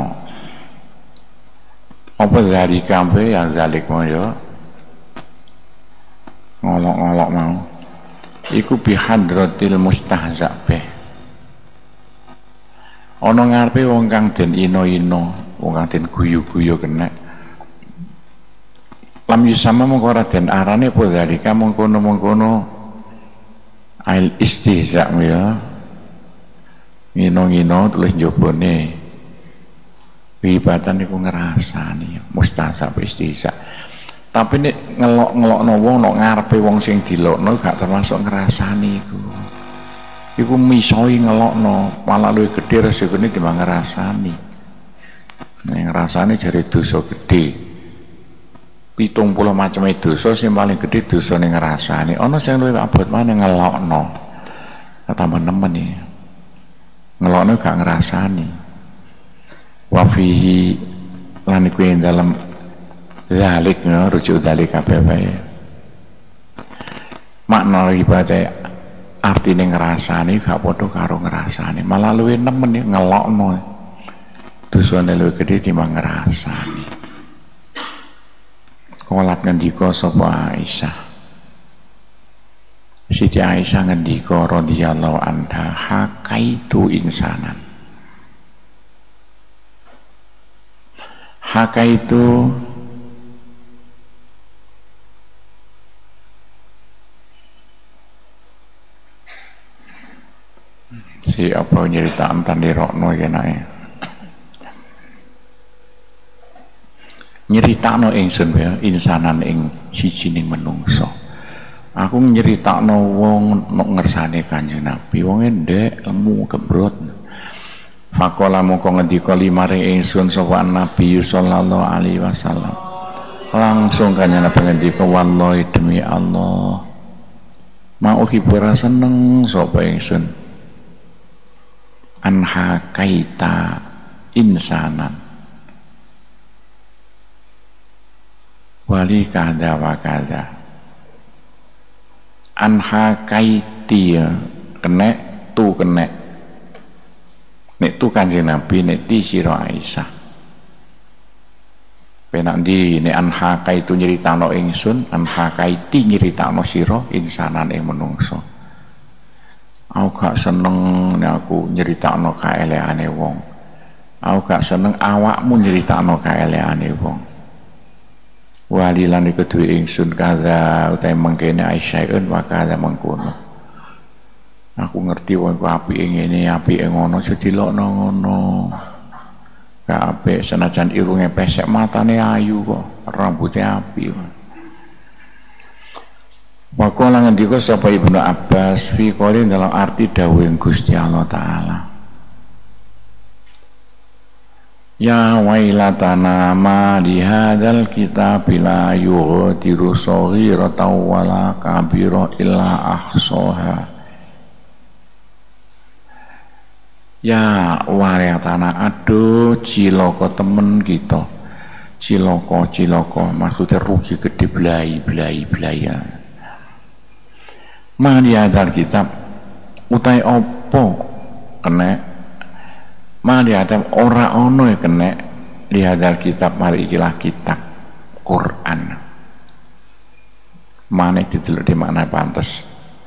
apa dari kabeh yang zalik moyo ngolok-ngolok mau iku bihadratil mustahza bih ana ngarepe wong kang den ino-ino, wong kang den guyu-guyu kena. Lam yusama mongko ora den arane apa dalika mongkono-mongkono ail istihza ya. Ngino-ngino tulis njobone. Ibatan iku ngrasani, mustahza istihza. Tapi nek ngelok-ngelokno wong nok ngarepe wong sing dilokno gak termasuk ngrasani iku. Iku misoi ngelokno malah luwih gedhe resikone timbang ngrasani. Nek ngrasani jare dosa gedhe. pitung puluh macam dosa sing paling gedhe dosane ngrasani. Ana sing luwih abot maneh ngelokno. Tambah nemen iki. Ngelokno gak ngrasani. Wa fihi lan iku ing dalem zalik no rujuk zalik kabeh wae. Makna ibadah artine ngrasani gak padha karo ngrasani, malah luwih nemen ngelokno. Dosane luwih gedhe timbang ngrasani. Kolat ngendika sapa Aisyah. Siti Aisyah ngendika radhiyallahu anha hakaitu insanan. Hakaitu si apa nyeritaan tandirokno kenake nyeritakno ingsun ya insanan ing sijining menungso. Aku nyeritakno wong nok ngersane Kanjeng Nabi wong ndek lemu gembrot. Faqala moko ngendika limare ingsun sapa Nabi sallallahu alaihi wasallam. Langsung Kanjeng Nabi ngendika wallahi demi Allah mau kibara seneng sapa ingsun anha kaita insanan wali kada wa kada anha kaiti kene tu kene nek tu Kanjeng Nabi nek ti sira Aisyah penak ndi nek anha kaitu nyeritakno ingsun anha kaiti nyeritakno sira insanan ing menungso. Aku gak seneng nek aku nyeritakno kaeleane wong. Aku gak seneng awakmu nyeritakno kaeleane wong. Walilan iku duwe ingsun kadha utahe mengkene Aisyahun wa kadha mengkono. Aku ngerti wong ku apike ngene, apike ngono, aja dilokno ngono. Gak apik senajan irunge pesek matane ayu kok, rambuté apik. Waqala ngendika sapa Ibnu Abbas fi qouli dalam arti dawuh Gusti Allah taala. Ya wailatana ma di hadzal kitab la yughadiru shaghiratan wala kabira illa ahsaha. Ya wailatana aduh cilaka temen kita. Cilaka cilaka maksudnya rugi gede blai blai blai ya. Mani adal kitab utai opo kene Malihatam ora ono ya kena lihadal kitab mari ikilah kitab Quran. Mana didelok di makna pantes.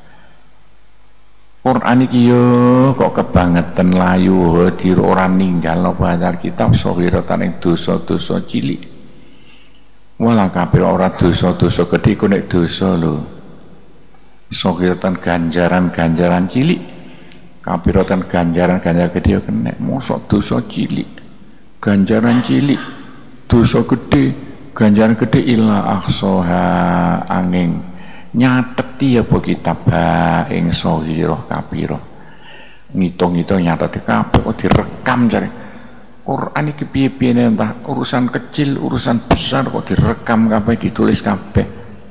Quran iki yo kok kebangetan layu diru ora ninggal apa hadal kitab sahiratan ing dosa-dosa cilik. Wala kafir ora dosa-dosa gedhe ku nek dosa lho. Sahiratan ganjaran-ganjaran cilik. Kafiratan ganjaran-ganjaran gedhe yo kena mosok dosa cilik. Ganjaran cilik, dosa gedhe, ganjaran gedhe illa aksoha angin nyateti apa kitab ha ing sahirah kabiroh. Ngitung-ngitung nyateti kabeh kok direkam jare. Quran iki piye-piye entah urusan kecil, urusan besar kok direkam kabeh, ditulis kabeh.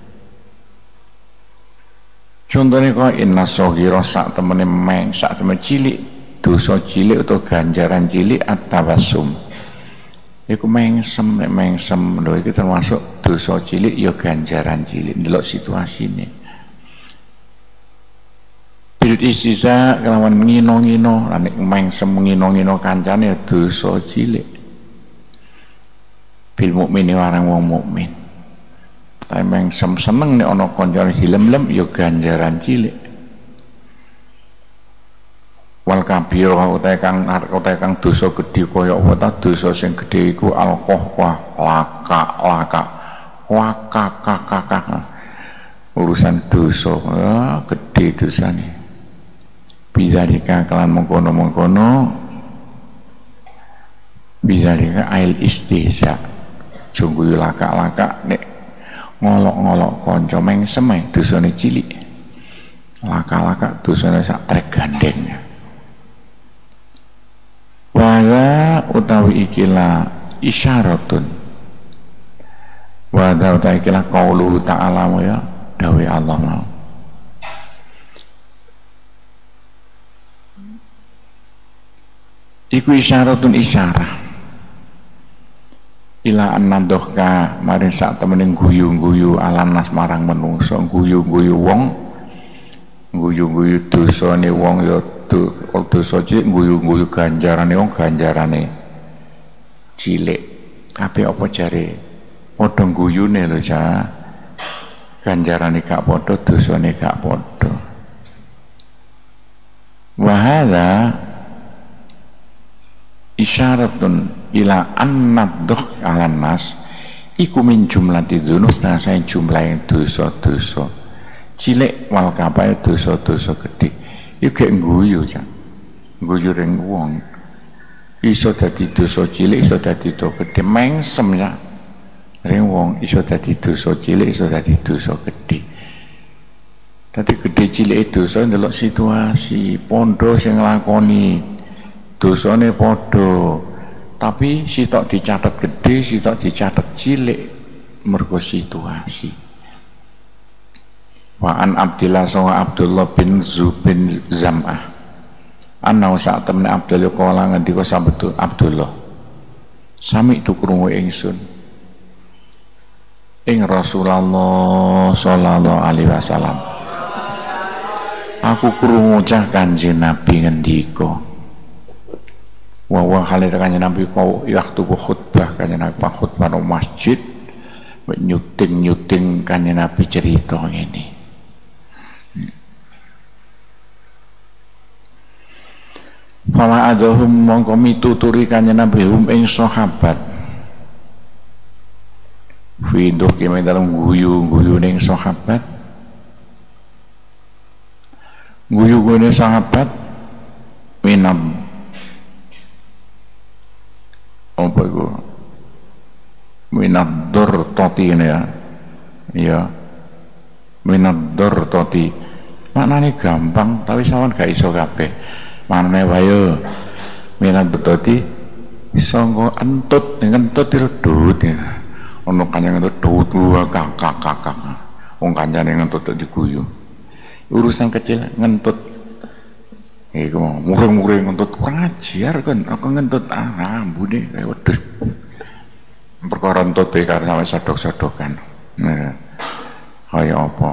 Contohnya kok inna sahirah sak temene meng, sak temene cilik, dosa cilik atau ganjaran cilik at-tabassum. Iku mengsem, mengsem lho iki termasuk dosa cilik ya ganjaran cilik ndelok situasine. Bil istiza kelawan ngino-ngino nek mengsem ngino-ngino kancane ya dosa cilik. Bil mukmine warang wong mukmin. Tapi mengsem seneng nek ana kancane dilem-lem ya ganjaran cilik. Wal kabir utahe kang utahe kang dosa gedhe kaya apa ta dosa sing gedhe iku alqahwa laka laka waka kakak urusan dosa ah, gedhe dosane bisa dikakelan mengkono-mengkono bisa dika ail istihza jungguyu laka-laka nek ngolok-ngolok kanca mengsem dosane cilik laka-laka dosane sak trek gandeng. Wala utawi ikilah isyaratun. Wala utawi ikilah qauluhu ta'ala ya dawe Allah mau. Iku isyaratun isyarah. Ila annadhka maring sak temene guyu-guyu alanas marang menungso, guyu-guyu wong, guyu-guyu dosane wong ya dosa cilik guyu-guyu ganjarane wong ganjarane cilik. Kabeh apa jare padha guyune lho ja. Ganjarane gak padha, dosane gak padha. Wa hadza isyaratun ila annadh alan nas iku min jumlati dzunub saya jumlah dosa-dosa cilik wal kabair dosa-dosa gedhe. Iku gek guyu jan. Guyu ring wong. Iso dadi dosa cilik, iso dadi dosa gedhe mengsem ya. Ring wong iso dadi dosa cilik, iso dadi dosa gedhe. Dadi gedhe cilik dosa ndelok situasi, pondo sing nglakoni dosane padha. Tapi sitok dicatat gedhe, sitok dicatat cilik mergo situasi. Wa an Abdillah sawa Abdullah bin Zubin Zam'ah ana saat temne Abdullah kala ngendika sabetul Abdullah sami itu krungu ingsun ing Rasulullah sallallahu alaihi wasallam aku krungu cah Kanjeng Nabi ngendika wa wa halit Kanjeng Nabi kau waktu khutbah Kanjeng Nabi khutbah nang masjid nyuting-nyuting Kanjeng Nabi cerita ini. Fala adhum mongko mituturi Kanjeng Nabi hum ing sahabat. Fiduh kime dalam guyu-guyu ning sahabat. Guyu-guyu sahabat minab apa iku? Minad-dur toti ini ya. Ya. Minad-dur toti. Maknane gampang tapi sawan gak iso kabeh. Manane wae minat betoti sanggo entut ngentut diledut ya ono kanjeng ngentut dut kakak kakak wong kancane ngentut diguyu urusan kecil ngentut iku muring-muring ngentut kurang ajar kan aku ngentut ah ambune kaya wedhus perkara entut bae karo sampe sodok-sodokan nah kaya apa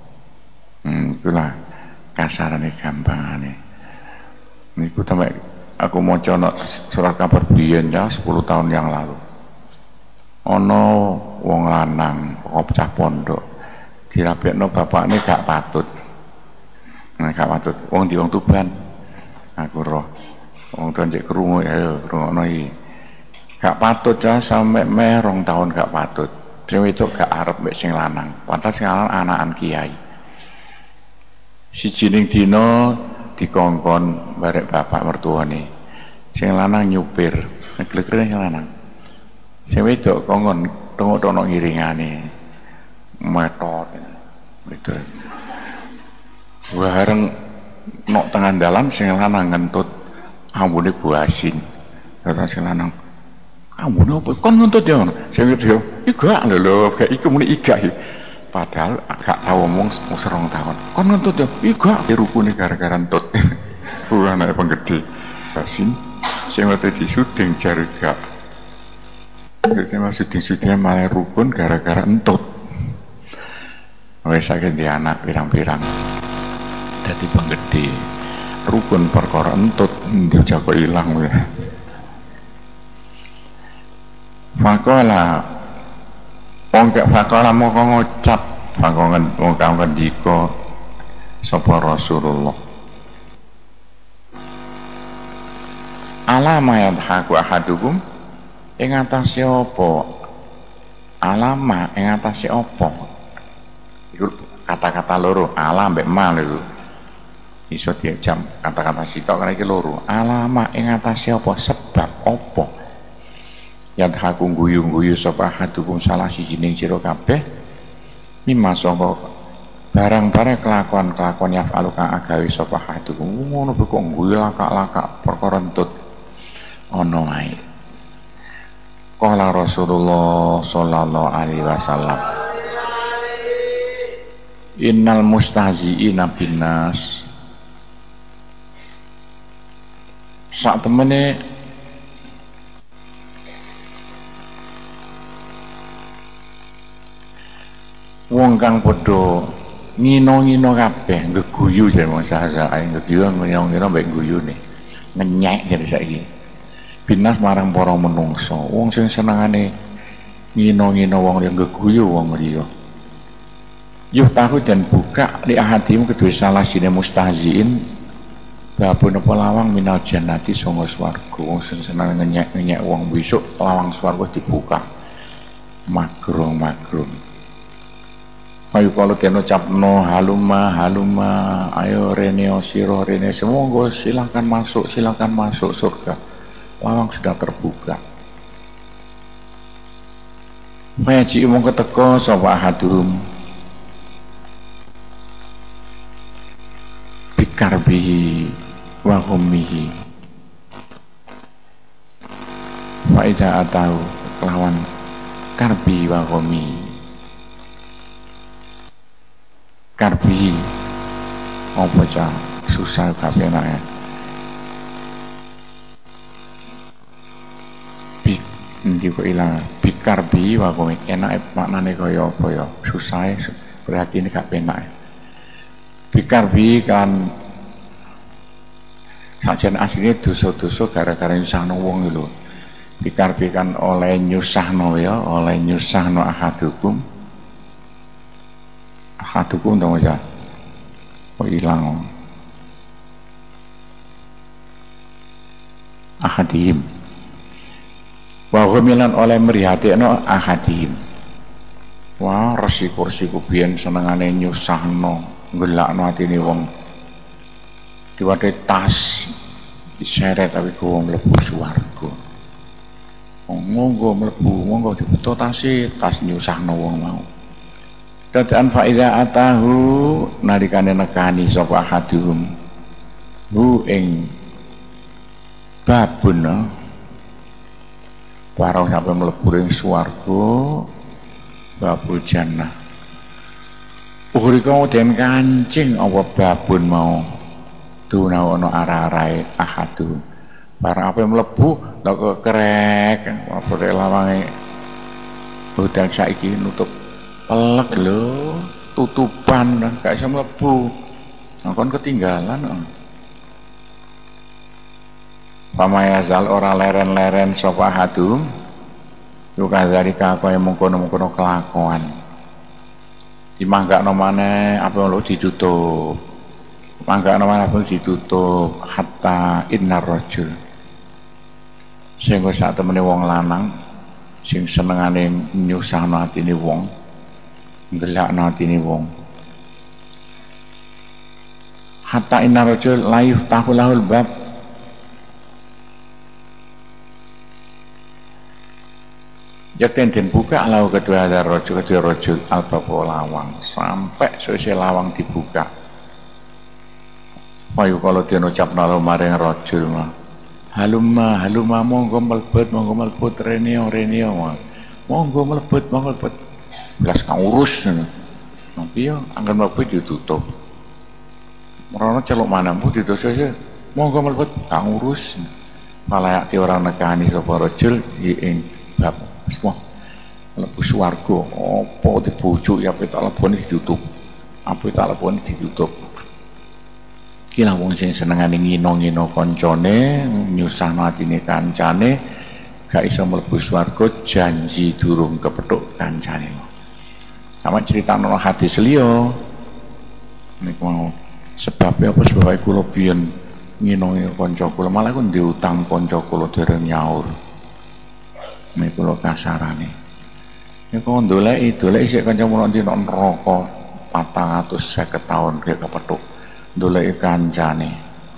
hmm itulah kasarane gampangane niku sampe aku mau cono surat kabar biyen ya sepuluh tahun yang lalu. Ono wong lanang kok cah pondok dirabekno bapakne gak patut. Nah, gak patut. Wong di wong Tuban. Aku roh. Wong tuan cek krungu ya rungokno iki. Gak patut cah sampe merong tahun gak patut. Dhewe itu gak arep mek sing lanang. Padahal sing lanang anakan kiai. Siji ning dina dikongkon barek bapak mertuane. Sing lanang nyupir, ngeglek-glek sing lanang. Sing wedok kongkon tengok-tengok ngiringane. Metot. Gitu. Bareng nok tengah dalan sing lanang ngentut ambune buasin. Kata sing lanang, "Ambune opo? Kon ngentut ya?" Sing wedok, "Iga lho, kayak iku muni iga." Padahal gak tau ngomong serong tahun. Kon ngentut ya? Iga. Rukune gara-gara entut. Kuwi anake penggede. Basin sing wate disuding jar gak. Sing suding-suding malah rukun gara-gara entut. Wis akeh di anak pirang-pirang. Dadi penggede. Rukun perkara entut dijago ilang ya. Fakola wong gak fakola moko ngucap fakongan wong kang ngendika sapa Rasulullah. Alama yadhaku ahadukum ing atase apa? Alama ing atase apa? Iku kata-kata loro, ala mbek ma lho. Iso diajam kata-kata sitok karena iki loro. Alama ing atase apa? Sebab apa? Yadhaku guyu-guyu sapa ahadukum salah sijining sira kabeh mimma sapa barang-barang kelakuan-kelakuan yafalu kang agawe sapa ahadukum ngono kok guyu lakak-lakak perkara entut ono wae. Qala Rasulullah sallallahu alaihi wasallam innal mustahzi'ina binnas sak temene wong kang padha ngino-ngino kabeh ngeguyu jare wong sah-sahe ngeguyu ngino-ngino mbek guyune ngenyek jare saiki binas marang para menungso wong sing senengane ngino-ngino wong yang ngeguyu wong liya yuh tahu dan buka li ahadim kedua salah sine mustahziin babun apa lawang minal jannati sanga swarga wong sing seneng ngenyek-ngenyek wong besok lawang swarga dibuka magrong-magrong. Ayo kalau kena capno haluma haluma ayo reneo siro rene semua gue silakan masuk silakan masuk surga lawang sudah terbuka. Maji umum keteko sapa ahadum bikarbihi wa hummihi fa idza atau kelawan karbi wa hummihi karbi apa cah susah kabeh enake bik ndi kok ilang bikarbi wa kok enake maknane kaya apa ya susah berarti ini gak penak bikarbi kan sajen asline dosa-dosa gara-gara nyusahno wong lho bikarbi kan oleh nyusahno ya oleh nyusahno ahadukum ahadukum dong aja kok hilang ahadihim wa ghamilan oleh merihatikno ahadihim wah resiko-resiko biyen senengane nyusahno ngelakno atine wong diwadahi tas diseret tapi ku wong mlebu swarga monggo mlebu monggo dibeto tase tas nyusahno wong mau. Dadaan faida atahu nalikane nekani sapa haduhum hu ing babun warung sampai mlebu ing swarga babul jannah ugrika den kancing apa babun mau tuna ono arah-arahe ahaduhum barang apa mlebu lha kok krek apa lawange hotel saiki nutup pelek lho tutupan gak iso mlebu kon ketinggalan pamayazal ora leren-leren sapa hadum yuka zalika kaya mengkono-mengkono kelakuan dimanggakno maneh apa lho ditutup manggakno maneh apa ditutup hatta innar rajul sehingga sak temene wong lanang sing senengane nyusahno atine wong ngelakno atine wong hatta inna rajul la yuftahu lahul bab yakten den buka lau kedua ada rajul kedua rajul al-bab lawang sampai selesai lawang dibuka payu kalau dia ucapna lo maring rajul mah halumma halumma monggo mlebet monggo mlebet renio renio monggo mlebet monggo mlebet belas kang urus tapi yo anggen mlebet ditutup merono celuk manampu ditoso aja monggo mlebet kang urus malah yak ora nekani sapa rajul ing bab semua mlebu swarga apa dibujuk ya petak lebone ditutup apa tak lebone ditutup kira wong sing senengane ngino-ngino koncone nyusahno atine kancane gak iso mlebu swarga janji durung kepethuk kancane sama critakno hadis liya niku mau sebabnya apa sebab kula biyen ngino-ngino kanca kula malah ku diutang kanca kula dereng nyaur niku lho kasarane niku ndoleki doleki sik kanca mulo dina neraka patang atus seket taun gek kepethuk ndoleki kancane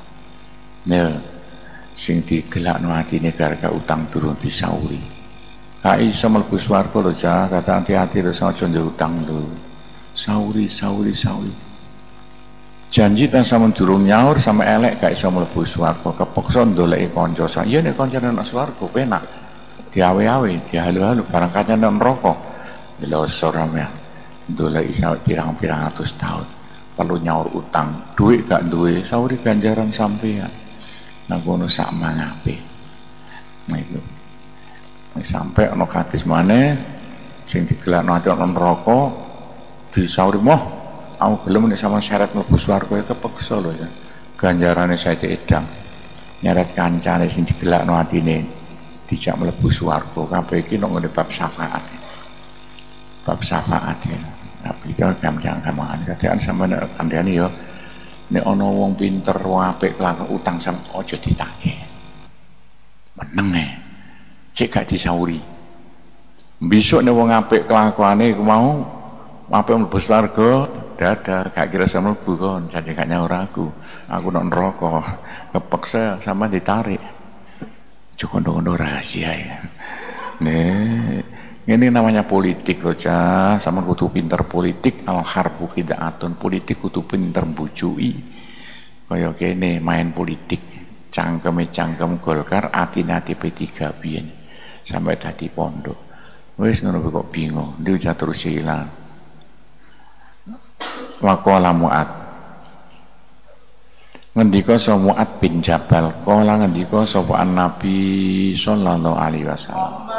ya sing digelakno atine gara-gara utang durung disauri gak iso mlebu swarga lho ja kata hati-hati lho aja utang lho sauri sauri sauri janji tan sampeyan durung nyaur sampe elek gak iso mlebu swarga kepeksa ndoleki kanca iya nek kancane nang swarga penak diawe-awe dihalu-halu barang kancane nang neraka lho soramnya ndoleki sampe pirang-pirang atus tahun perlu nyaur utang duit gak duwe sauri ganjaran sampeyan nang kono sak mangape nah itu sampai ana hadis maneh sing digelakno ati ana neraka disauri moh aku gelem nek sampeyan syarat mlebu swarga kepeksa lho ya ganjarane saiki edang nyeret kancane sing digelakno atine dijak mlebu swarga kabeh iki nang ngene bab syafaat bab syafaat ya tapi itu gampang-gampangan kadang sampeyan kandhani ya nek ana wong pinter wong apik kelakuan utang sampe aja ditagih meneng e cek gak disauri besok nek wong apik kelakuane iku mau apik mlebu swarga dadah gak kira sama mlebu kon jadi gak nyaur aku aku nang neraka kepeksa sama ditarik cokondo-kondo rahasia ya nih ini namanya politik loh cah sama kudu pinter politik al harbu kidaatun politik kudu pinter bujui kaya kene main politik cangkeme cangkem Golkar ati-ati P tiga biyen sampai dadi pondok wis ngono kok bingung ndi terus ilang waqala Mu'ad ngendika sapa Mu'ad bin Jabal kala ngendika sapa Nabi sallallahu alaihi wasallam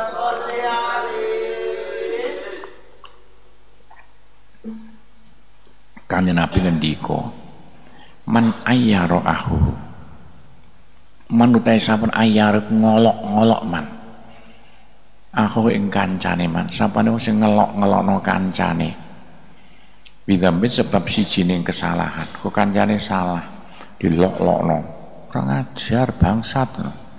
kanjeng Nabi ngendika man ayyara ahu man utai sampun ayyar ngolok-ngolok man aku ing kancane man sapane sing ngelok-ngelokno kancane bidambe sebab sijining kesalahan kok kancane salah dilok-lokno kurang ajar bangsat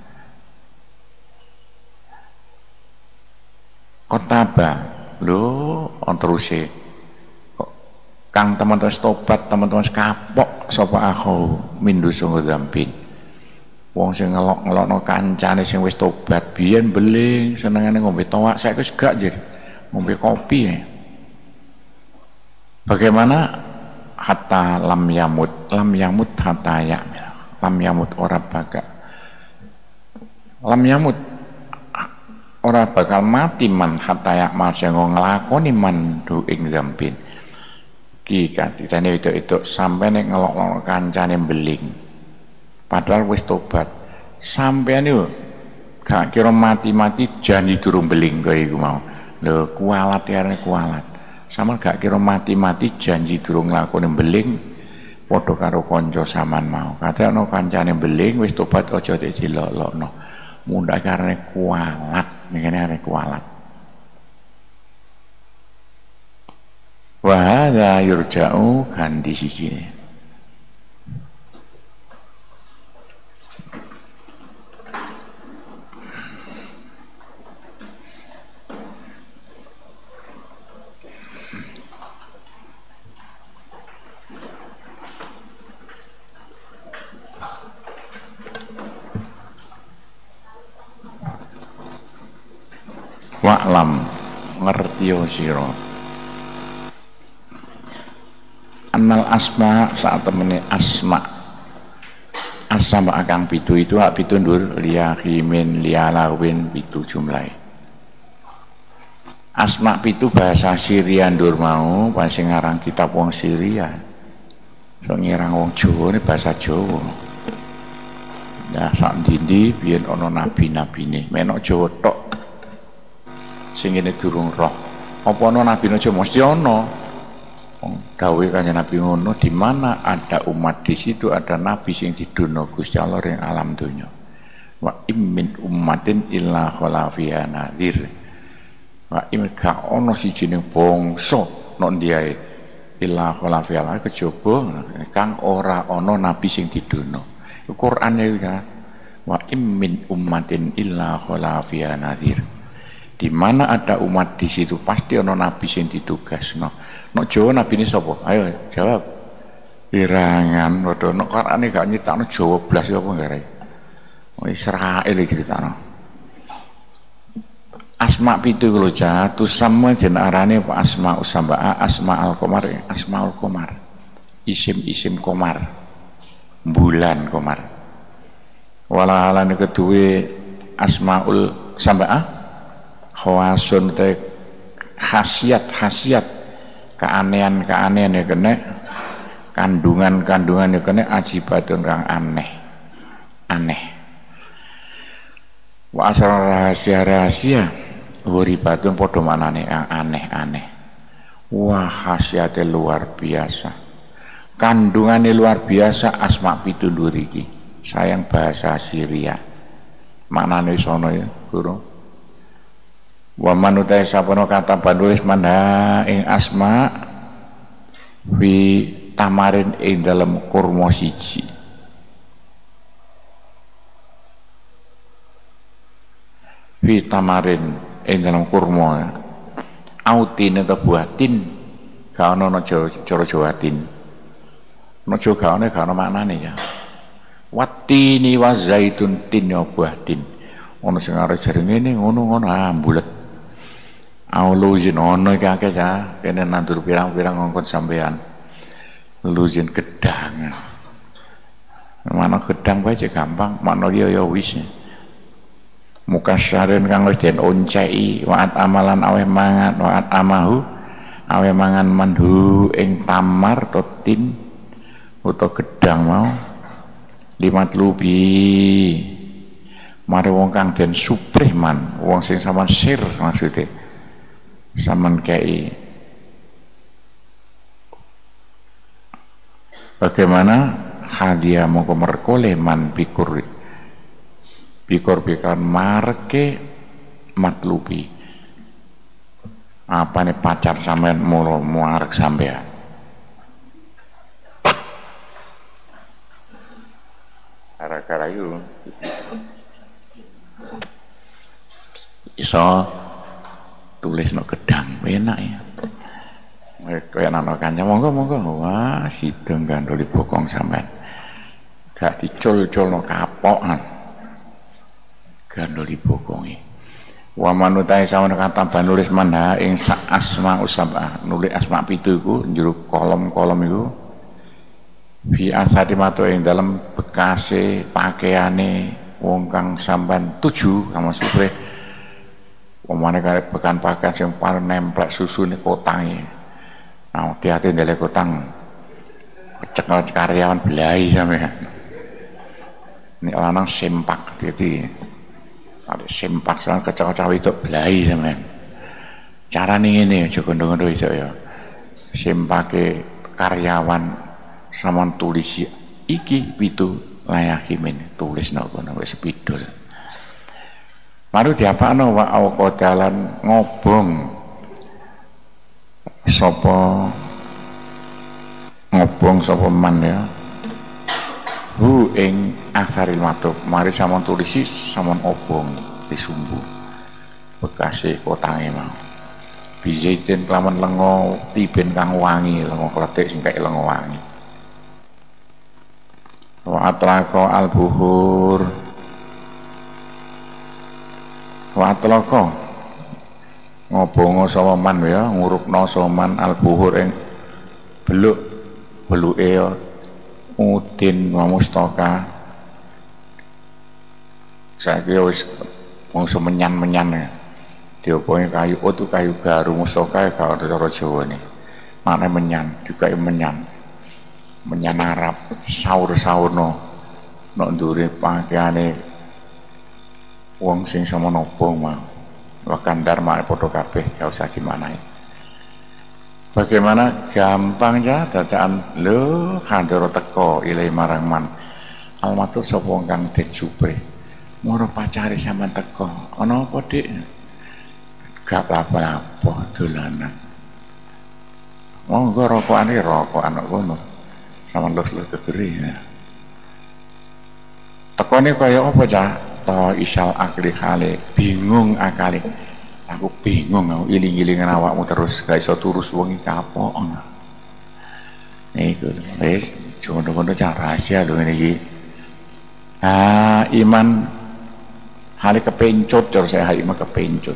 kotaba lho on teruse kang teman-teman tobat teman-teman kapok sapa aku mindu sungguh dampin wong sing ngelok-ngelokno kancane sing wis tobat biyen beling senengane ngombe toak saiki wis gak jadi ngombe kopi ya. Bagaimana hatta lam yamut lam yamut hatta ya lam yamut ora bakal lam yamut ora bakal mati man hatta ya mal sing nglakoni man du ing dampin iki katitane itu-itu sampai nek ngelok-ngelok kancane beling padahal wis tobat sampean yo gak kira mati-mati janji durung beling kaya iku mau lho kualat ya kualat sama gak kira mati-mati janji durung nglakoni beling padha karo kanca saman mau. Kate ana kancane beling wis tobat aja dilolokno. Mundhak karene kualat, ngene arek kualat. Wa hadza yurja'u kan di sisi. Wa'lam ngertiyo sira annal asma saat temene asma asma akang pitu itu hak pitu ndur liyahimin liyalawin pitu jumlahe asma pitu bahasa Syria ndur mau pas sing aran kitab wong Syria so ngirang wong Jawa ini bahasa Jawa ya sak ndi biyen ana nabi-nabine menok Jawa tok sing ngene durung roh apa ana nabi aja mesti ana dawuh kanjeng Nabi ngono di mana ada umat di situ ada nabi sing didono Gusti Allah ing alam donya wa immin ummatin illa khala fiha nadhir wa im ka ana sijining bangsa nek ndiae illa khala fiha kejaba kang ora ana nabi sing didono Quran ya wa immin ummatin illa khala fiha nadhir. Di mana ada umat di situ pasti ono nabi sing ditugasno. Nek Jawa nabi ini sapa? Ayo jawab. Irangan padha nek Qur'ane gak nyritakno Jawa blas apa gare. Oh Israil critakno. Asma pitu lho jatuh sama den arane apa asma usamba asma al-qamar asmaul qamar. Isim-isim qamar. Bulan qamar. Wala halane keduwe asmaul samba khawasun te khasiat-khasiat keanehan-keanehan ya kena kandungan-kandungan ya kena ajibatun kang aneh aneh wa asal rahasia-rahasia huribatun podo manane yang aneh-aneh wah khasiatnya luar biasa kandungannya luar biasa asma pitundur iki sayang bahasa Syria maknane sono ya guru wa manutai sapono kata penulis mana ing asma fi tamarin ing dalam kurma siji fi tamarin ing dalam kurma autin atau buatin gak ono no cara jawatin no jawa gak ono gak ono maknane ya watini wa zaitun tin ya buatin ono sing arep jare ngene ngono-ngono ah bulet auluzin ono iki akeh ya kene nandur pirang-pirang ngongkon sampean luzin gedang mana gedang bae gampang makna liya ya wis mukasyaren kang wis den onceki waat amalan aweh mangan waat amahu aweh mangan manhu ing tamar totin utawa gedang mau limat lubi mari wong kang den suprih man wong sing sampean sir maksudnya saman kei bagaimana hadiah mongko merkole man bikur bikur bikan marke matlubi apa nih pacar sampean mulu muarek sampean gara-gara itu iso tulis no gedang enak ya kaya nana kanca monggo monggo wah sideng gandoli bokong sampean gak dicul-cul no kapokan gandoli bokongi wa manutai sawana kata nulis manha ing asma usabah nulis asma pitu iku njero kolom-kolom iku fi asadi mato ing dalam bekase pakaiane wong kang sampean tuju sama supre pemane kare bekan pakan sing paling nemplek susune kotange. Nah, hati-hati ndele kotang. Cekel karyawan belai sampean. Nek lanang sempak dadi. Ada sempak soal kecak-kecak itu belai sampean. Carane ngene aja gondo-gondo iso ya. Sempake karyawan sampean tulis iki pitu layakimin tulis nang kono wis spidol. Mari diapakno wa awqadalan ngobong sapa ngobong sapa man ya hu ing asaril matub. Mari sampean tulisi sampean obong disumbu bekase kotange mau bizaitin kelaman lengo tiben kang wangi lengo kletik sing kaya lengo wangi wa atlaqo al buhur wa atlaqo ngobongo sapa man ya ngurupno sapa man al buhur ing beluk beluke udin wa mustaka saiki wis mongso menyan-menyan ya diopongi kayu utuh kayu garu mustaka kalau cara Jawa nih maknanya menyan juga menyan menyan Arab saur-saur no no ndure pakaiane wong sing sama nopo mah wakandar mak padha kabeh ya usah gimana ya. Bagaimana gampang ya dadaan lho kandoro teko ilai marang man almatur sapa wong kang den supre moro pacare sampean teko ana apa Dik gak apa-apa dolanan monggo rokokane rokok anak kono sampean lus-lus kegeri ya tekone kaya apa cah to isal akli kale bingung akale aku bingung aku iling-ilingan awakmu terus gak iso turus wong iki kapok niku wis jono-jono cara rahasia lho ngene iki ah iman hari kepencut terus saya hari mah kepencut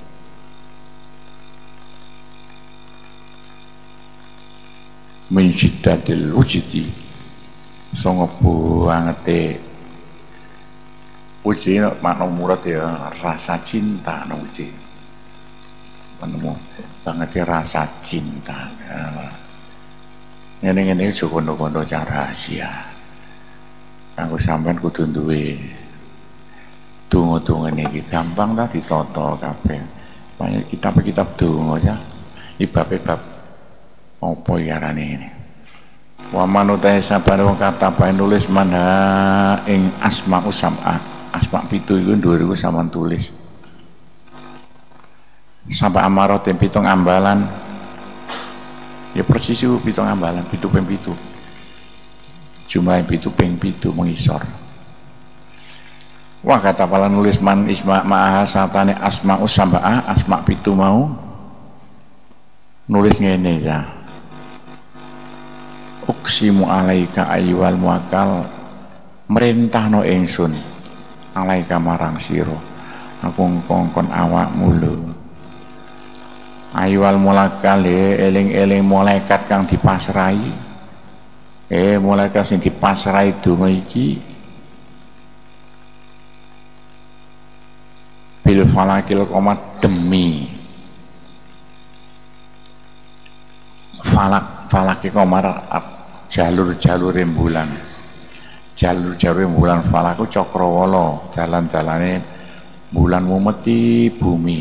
min syiddatil wujudi songo bangete wujudi makna murad ya rasa cinta nang wujudi penemu banget rasa cinta ngene-ngene aja kono-kono cara rahasia aku sampean kudu duwe donga-dongane iki gampang ta ditata kabeh banyak kitab-kitab donga ya ibab-ibab apa ya arane ini wa manutai sabar wong kata bae nulis manha ing asma usam'a asma pitu iku dhuwur iku sampean tulis sampai amarot yang pitung ambalan ya persis itu pitung ambalan pitu ping pitu jumlah pitu ping pitu mengisor wah kata pala nulis man isma ma'aha satane asma usam'a asma pitu mau nulis ngene ya uksimu alaika ayyuhal muakkal merintahno ingsun alaika marang sira aku ngkongkon awakmu lho ayyuhal muakkal eling-eling malaikat kang dipasrahi eh malaikat sing dipasrahi donga iki bil falakil qomat demi falak falaki komar jalur-jalur rembulan jalur-jalur rembulan falaku cakrawala jalan-jalane bulan mumeti bumi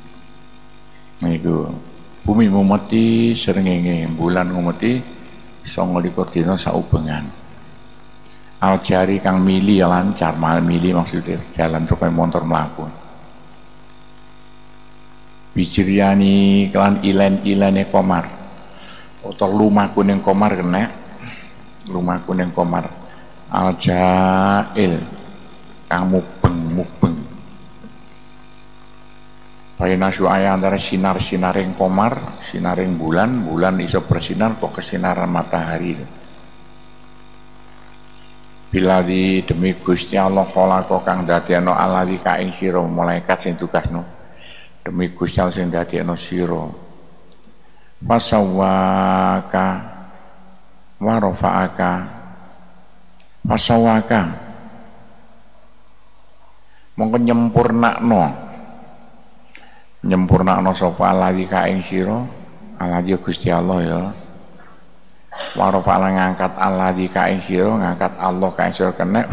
niku bumi mumeti srengenge bulan mumeti sanga likur dina saubengan aljari kang mili lancar mal mili maksudnya jalan truk motor mlaku bijriani kelan ilen-ilene komar atau lumah kuning komar kena lumah kuning komar aljail kang mubeng mubeng bayana syu'aya antara sinar-sinaring komar sinaring bulan bulan iso bersinar kok kesinaran matahari bila di demi Gusti Allah kholaqo kang dadekno alladzi ka ing sira malaikat sing tugasno demi Gusti Allah sing dadekno sira fasawaka warofa'aka fasawaka mongko nyempurnakno nyempurnakno sapa alladzi ka ing sira alladzi Gusti Allah ya warofa'ala ngangkat alladzi ka ing sira ngangkat Allah ka ing sira kena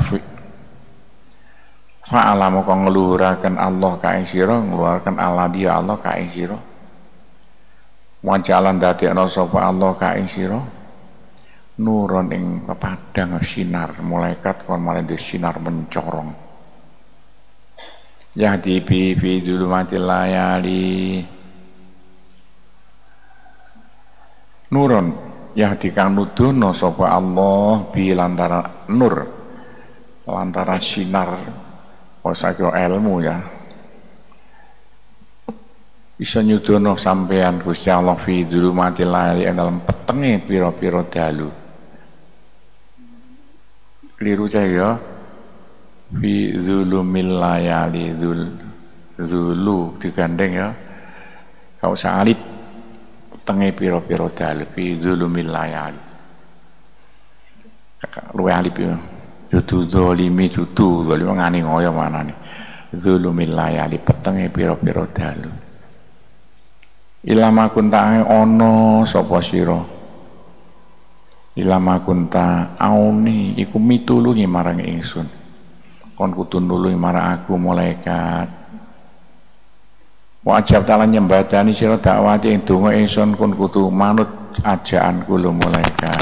fa'ala mongko ngluhuraken Allah ka ing sira ngluhuraken alladzi Allah ka ing sira wajalan dadekno sapa Allah ka ing sira nuron ing pepadang sinar malaikat kon malah sinar mencorong yahdi bi fi dzulumatil layali nuron yahdi kang nuduno sapa Allah bi lantara nur lantara sinar osakira ilmu ya bisa nyudono sampean Gusti Allah fi dzulumatil layali dalam petenge pira-pira dalu liru cahaya fi dzulumil layali dzul dzulu digandeng ya kau usah alif petenge pira-pira dalu fi dzulumil layali luwe alif ya dudu zalimi dudu zalimi ngani ngoyo manane dzulumil layali petenge pira-pira dalu ilama kunta ono sapa sira ilama kunta auni iku mitulungi marang ingsun kon kudu nulungi marang aku malaikat wajib taala nyembadani sira dakwati ing donga ingsun kon kudu manut ajaan kula malaikat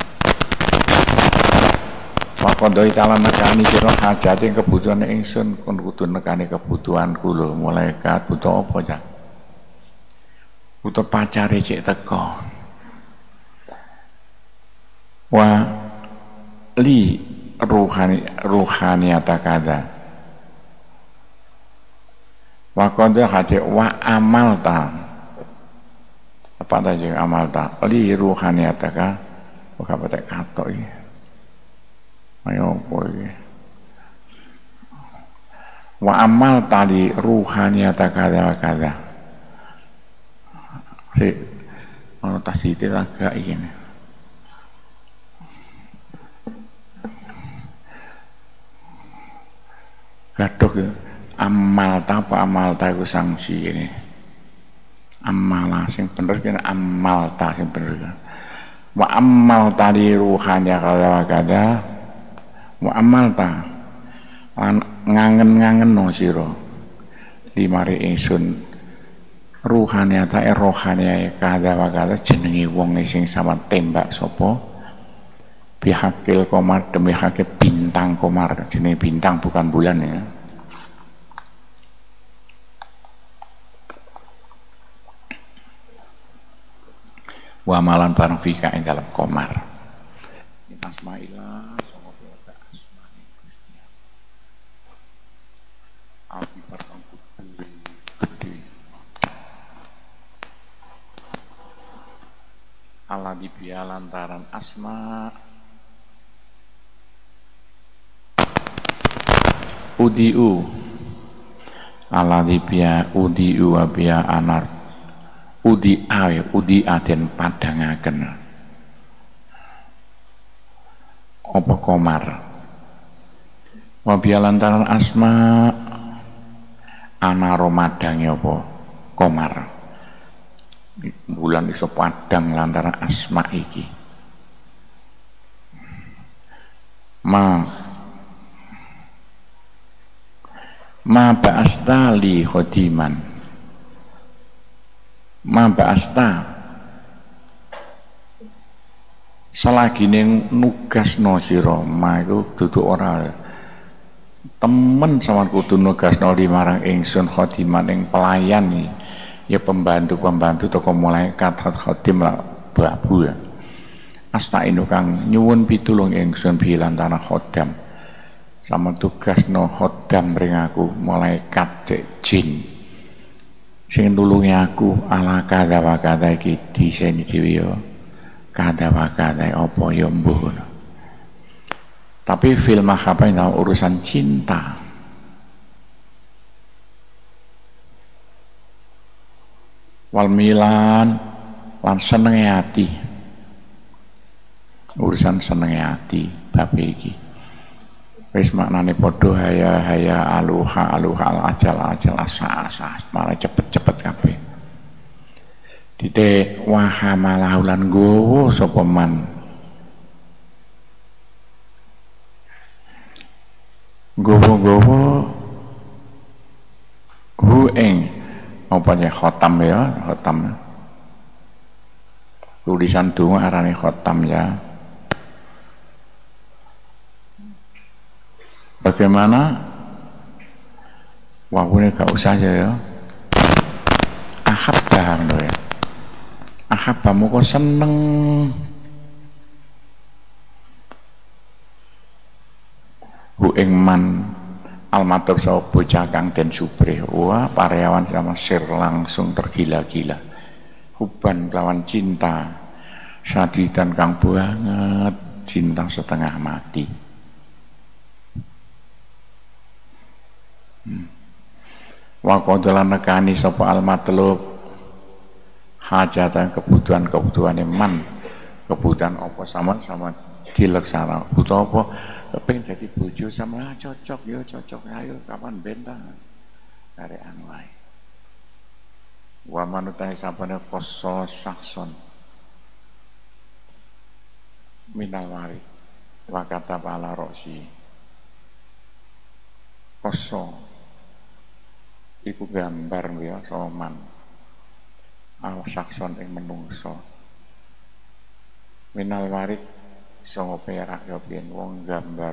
wakondoi taala nekani sira hajat ing kebutuhan ingsun kon kudu nekani kebutuhan kula malaikat butuh apa ya butuh pacare cek teko wa li ruhani ruhaniyata kada wa qad haje wa amalta apa tadi amalta li ruhaniyata ka buka pada kato iki ayo boy wa amalta li ruhaniyata kada kada si ono tasite agak ini gaduh amal ta apa amal ta iku sanksi ini amal sing bener kene amal ta sing bener wa amal tadi ruhani kada kada wa amal ta ngangen-ngangen no sira limari ingsun ruhani ta rohani kada kada jenenge wong sing sama tembak sapa bihakil komar demi hakil bintang komar jenis bintang bukan bulan ya wa malan barang fika ing dalam komar asma'illah sangka asma'i Gusti abi barang gede ala dibiya lantaran asma udiu ala dibia udiu abia anar udi awe udi aden padangaken apa komar wabia lantaran asma anaro madange apa komar bulan iso padang lantaran asma iki ma ma ba'asta li khodiman ma ba'asta salagine nugasno sira ma iku dudu ora temen sampean kudu nugasno limarang ingsun khodiman ing pelayan ya pembantu-pembantu toko malaikat khodim lah babu ya astainu kang nyuwun pitulung ingsun bilantara khodam sama tugas no khodam ring aku malaikat cek jin sing nulungi aku ala kada wa kada iki diseni dhewe yo kada wa kada apa yo mbuh tapi film apa ini urusan cinta wal milan lan senenge ati urusan senenge ati bab iki wis maknane padha haya haya aluha aluha al ajal ajal asa asa malah cepet-cepet kabeh dite wahamalahulan gowo sapa man gowo-gowo hu ing apa ya khotam ya khotam tulisan donga arane khotam ya Bagaimana? Wah, ini gak usah ya. Ahabbah lho ya. Ahabbamu kok seneng. Hu ing man almatab saha bocah kang den subrih. Wah, karyawan sama sir langsung tergila-gila. Huban lawan cinta. Syadidan kang banget, cinta setengah mati. Hmm. Wa qadalan nekani sapa al-matlub hajatan kebutuhan-kebutuhane man. Kebutuhan apa sama sama dilaksana. Butuh apa? Kepengin dadi bojo sama cocok ya cocok ayo kapan bentang. Karekan wae. Wa manutai sabane koso sakson minal wari wa kata pala roksi koso iku gambar ya soman al sakson ing menungso minal wari songo perak ya piyen wong gambar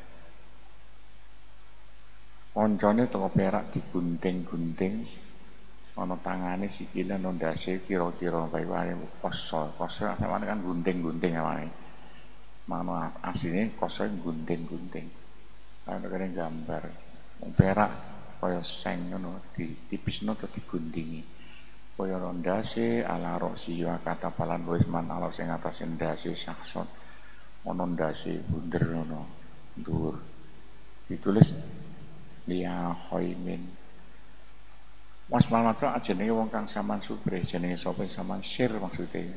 koncone teko perak digunting-gunting ana tangane sikile ana ndase kira-kira bae wae koso koso samane kan gunting-gunting wae mana asline koso gunting-gunting ana kene gambar wong perak kaya seng ngono ditipisno terus diguntingi kaya ndase ala rosi wa kata palan wis man ala sing atase ndase sakson ana ndase bunder ngono dhuwur ditulis liya khoimin Mas Malmatra jenenge wong kang saman subre jenenge sapa saman sir maksudnya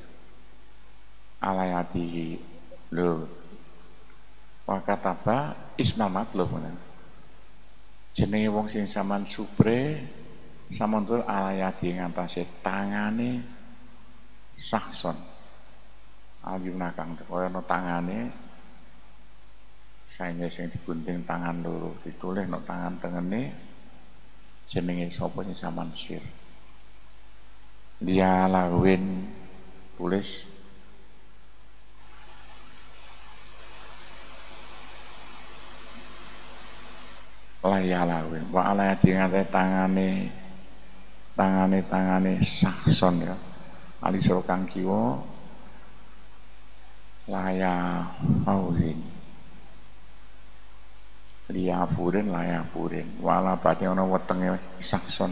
alayati lho wakataba isma matlub jenenge wong sing saman subre samantul alayati ngatasé tangane sakson alyuna kang kaya ana tangane saenge sing digunting tangan loro ditulis no tangan tengene jenenge sapa sing saman sir dia lawin tulis laya lawin wa ala dingate tangane tangane tangane sakson ya alisro kang kiwa laya maulin liya furin laya furin wala pati ana wetenge sakson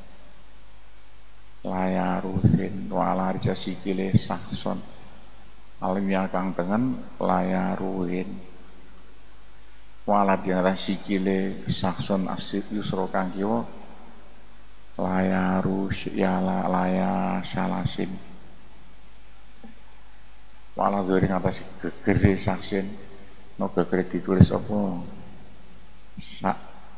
laya rusin wala rija sikile sakson alimya kang tengen laya ruhin wala diara sikile sakson asid yusro kang kiwa laya rus yala laya salasin wala duri ngatasi gegere saksin no gegere ditulis apa Sa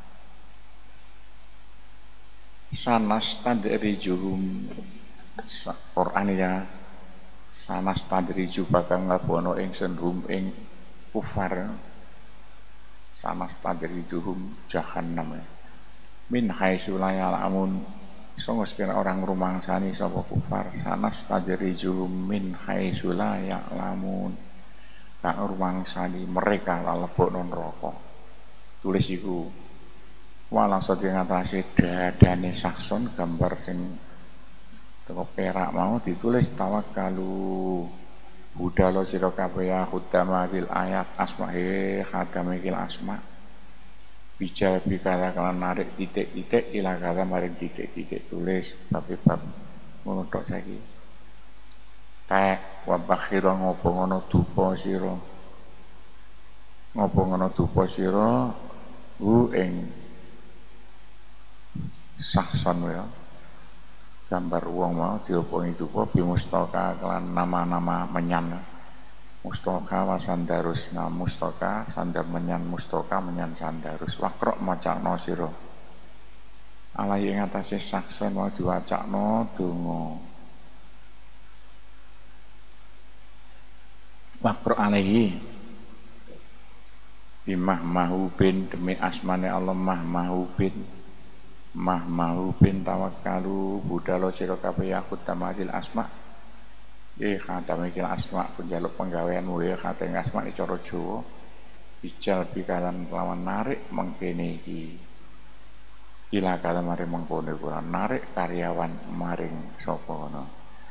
sanas tadrijuhum sa Quran ya sanas tadriju bakal ngabono ingsun hum ing kufar sanas tadrijuhum jahannam min haitsu la ya'lamun sanga sekira orang rumangsani sapa kufar sanas tadrijuhum min haitsu la ya'lamun kang rumangsani mereka lalebokno neraka tulis iku walang sate ngatasi dadane sakson gambar sing teko perak mau ditulis tawakkalu budalo sira kabeh ya khudama bil ayat asmahe khadamikil asma bicara bikala kalan narik titik-titik ila kala maring titik-titik tulis bab-bab ngono tok saiki tek wa bakhira ngopo ngono dupa sira ngopo ngono dupa sira hu ing sakson ya gambar wong mau diopongi dupa bimustaka kelan nama-nama menyan mustaka wa sandarus na mustaka sandar menyan mustaka menyan sandarus wakrok macakno sira alai ing atase sakson mau diwacakno donga wakrok alaihi bimah mahubin demi asmane Allah mah mahubin mah mahubin tawakkalu budalo sira kabeh yakut tamadil asma eh khatamikil asma penjaluk penggawean wae khateng asma iki cara Jawa bijal bikalan kelawan narik mengkene iki ila kala maring mengkono kula narik karyawan maring sapa ngono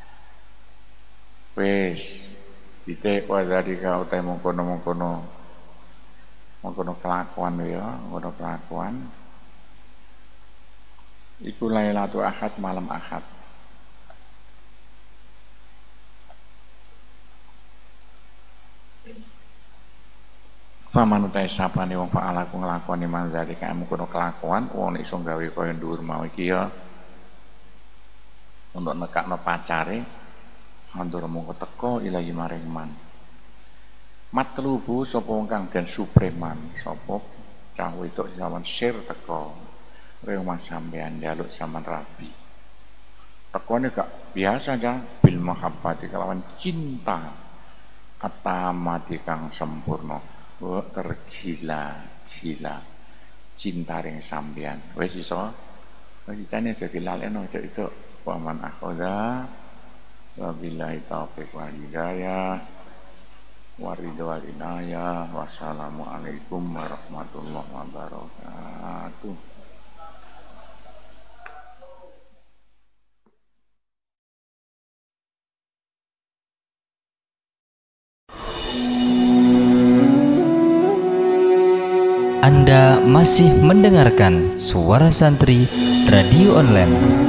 wis ditek wadari ka utai mengkono-mengkono mengkono kelakuan ya mengkono kelakuan iku Lailatul Ahad malam Ahad. Faman utai sapane wong fa'ala ku nglakoni manzari kae mengkono kelakuan wong iso gawe kaya dhuwur mau iki ya untuk nekakno pacare handur mongko teka ilahi maring man matlubu sapa wong kang den supreman sapa cah wedok sawan sir teka rewa sampean njaluk sampean rabi tekone gak biasa aja bil mahabbati kelawan cinta atamati kang sempurna oh, tergila-gila cinta ring sampean wis iso wis jane segilaleno itu waman akhoda wabillahi taufiq wal hidayah waridho wal inayah wassalamualaikum warahmatullahi wabarakatuh.
Anda masih mendengarkan Suara Santri Radio Online.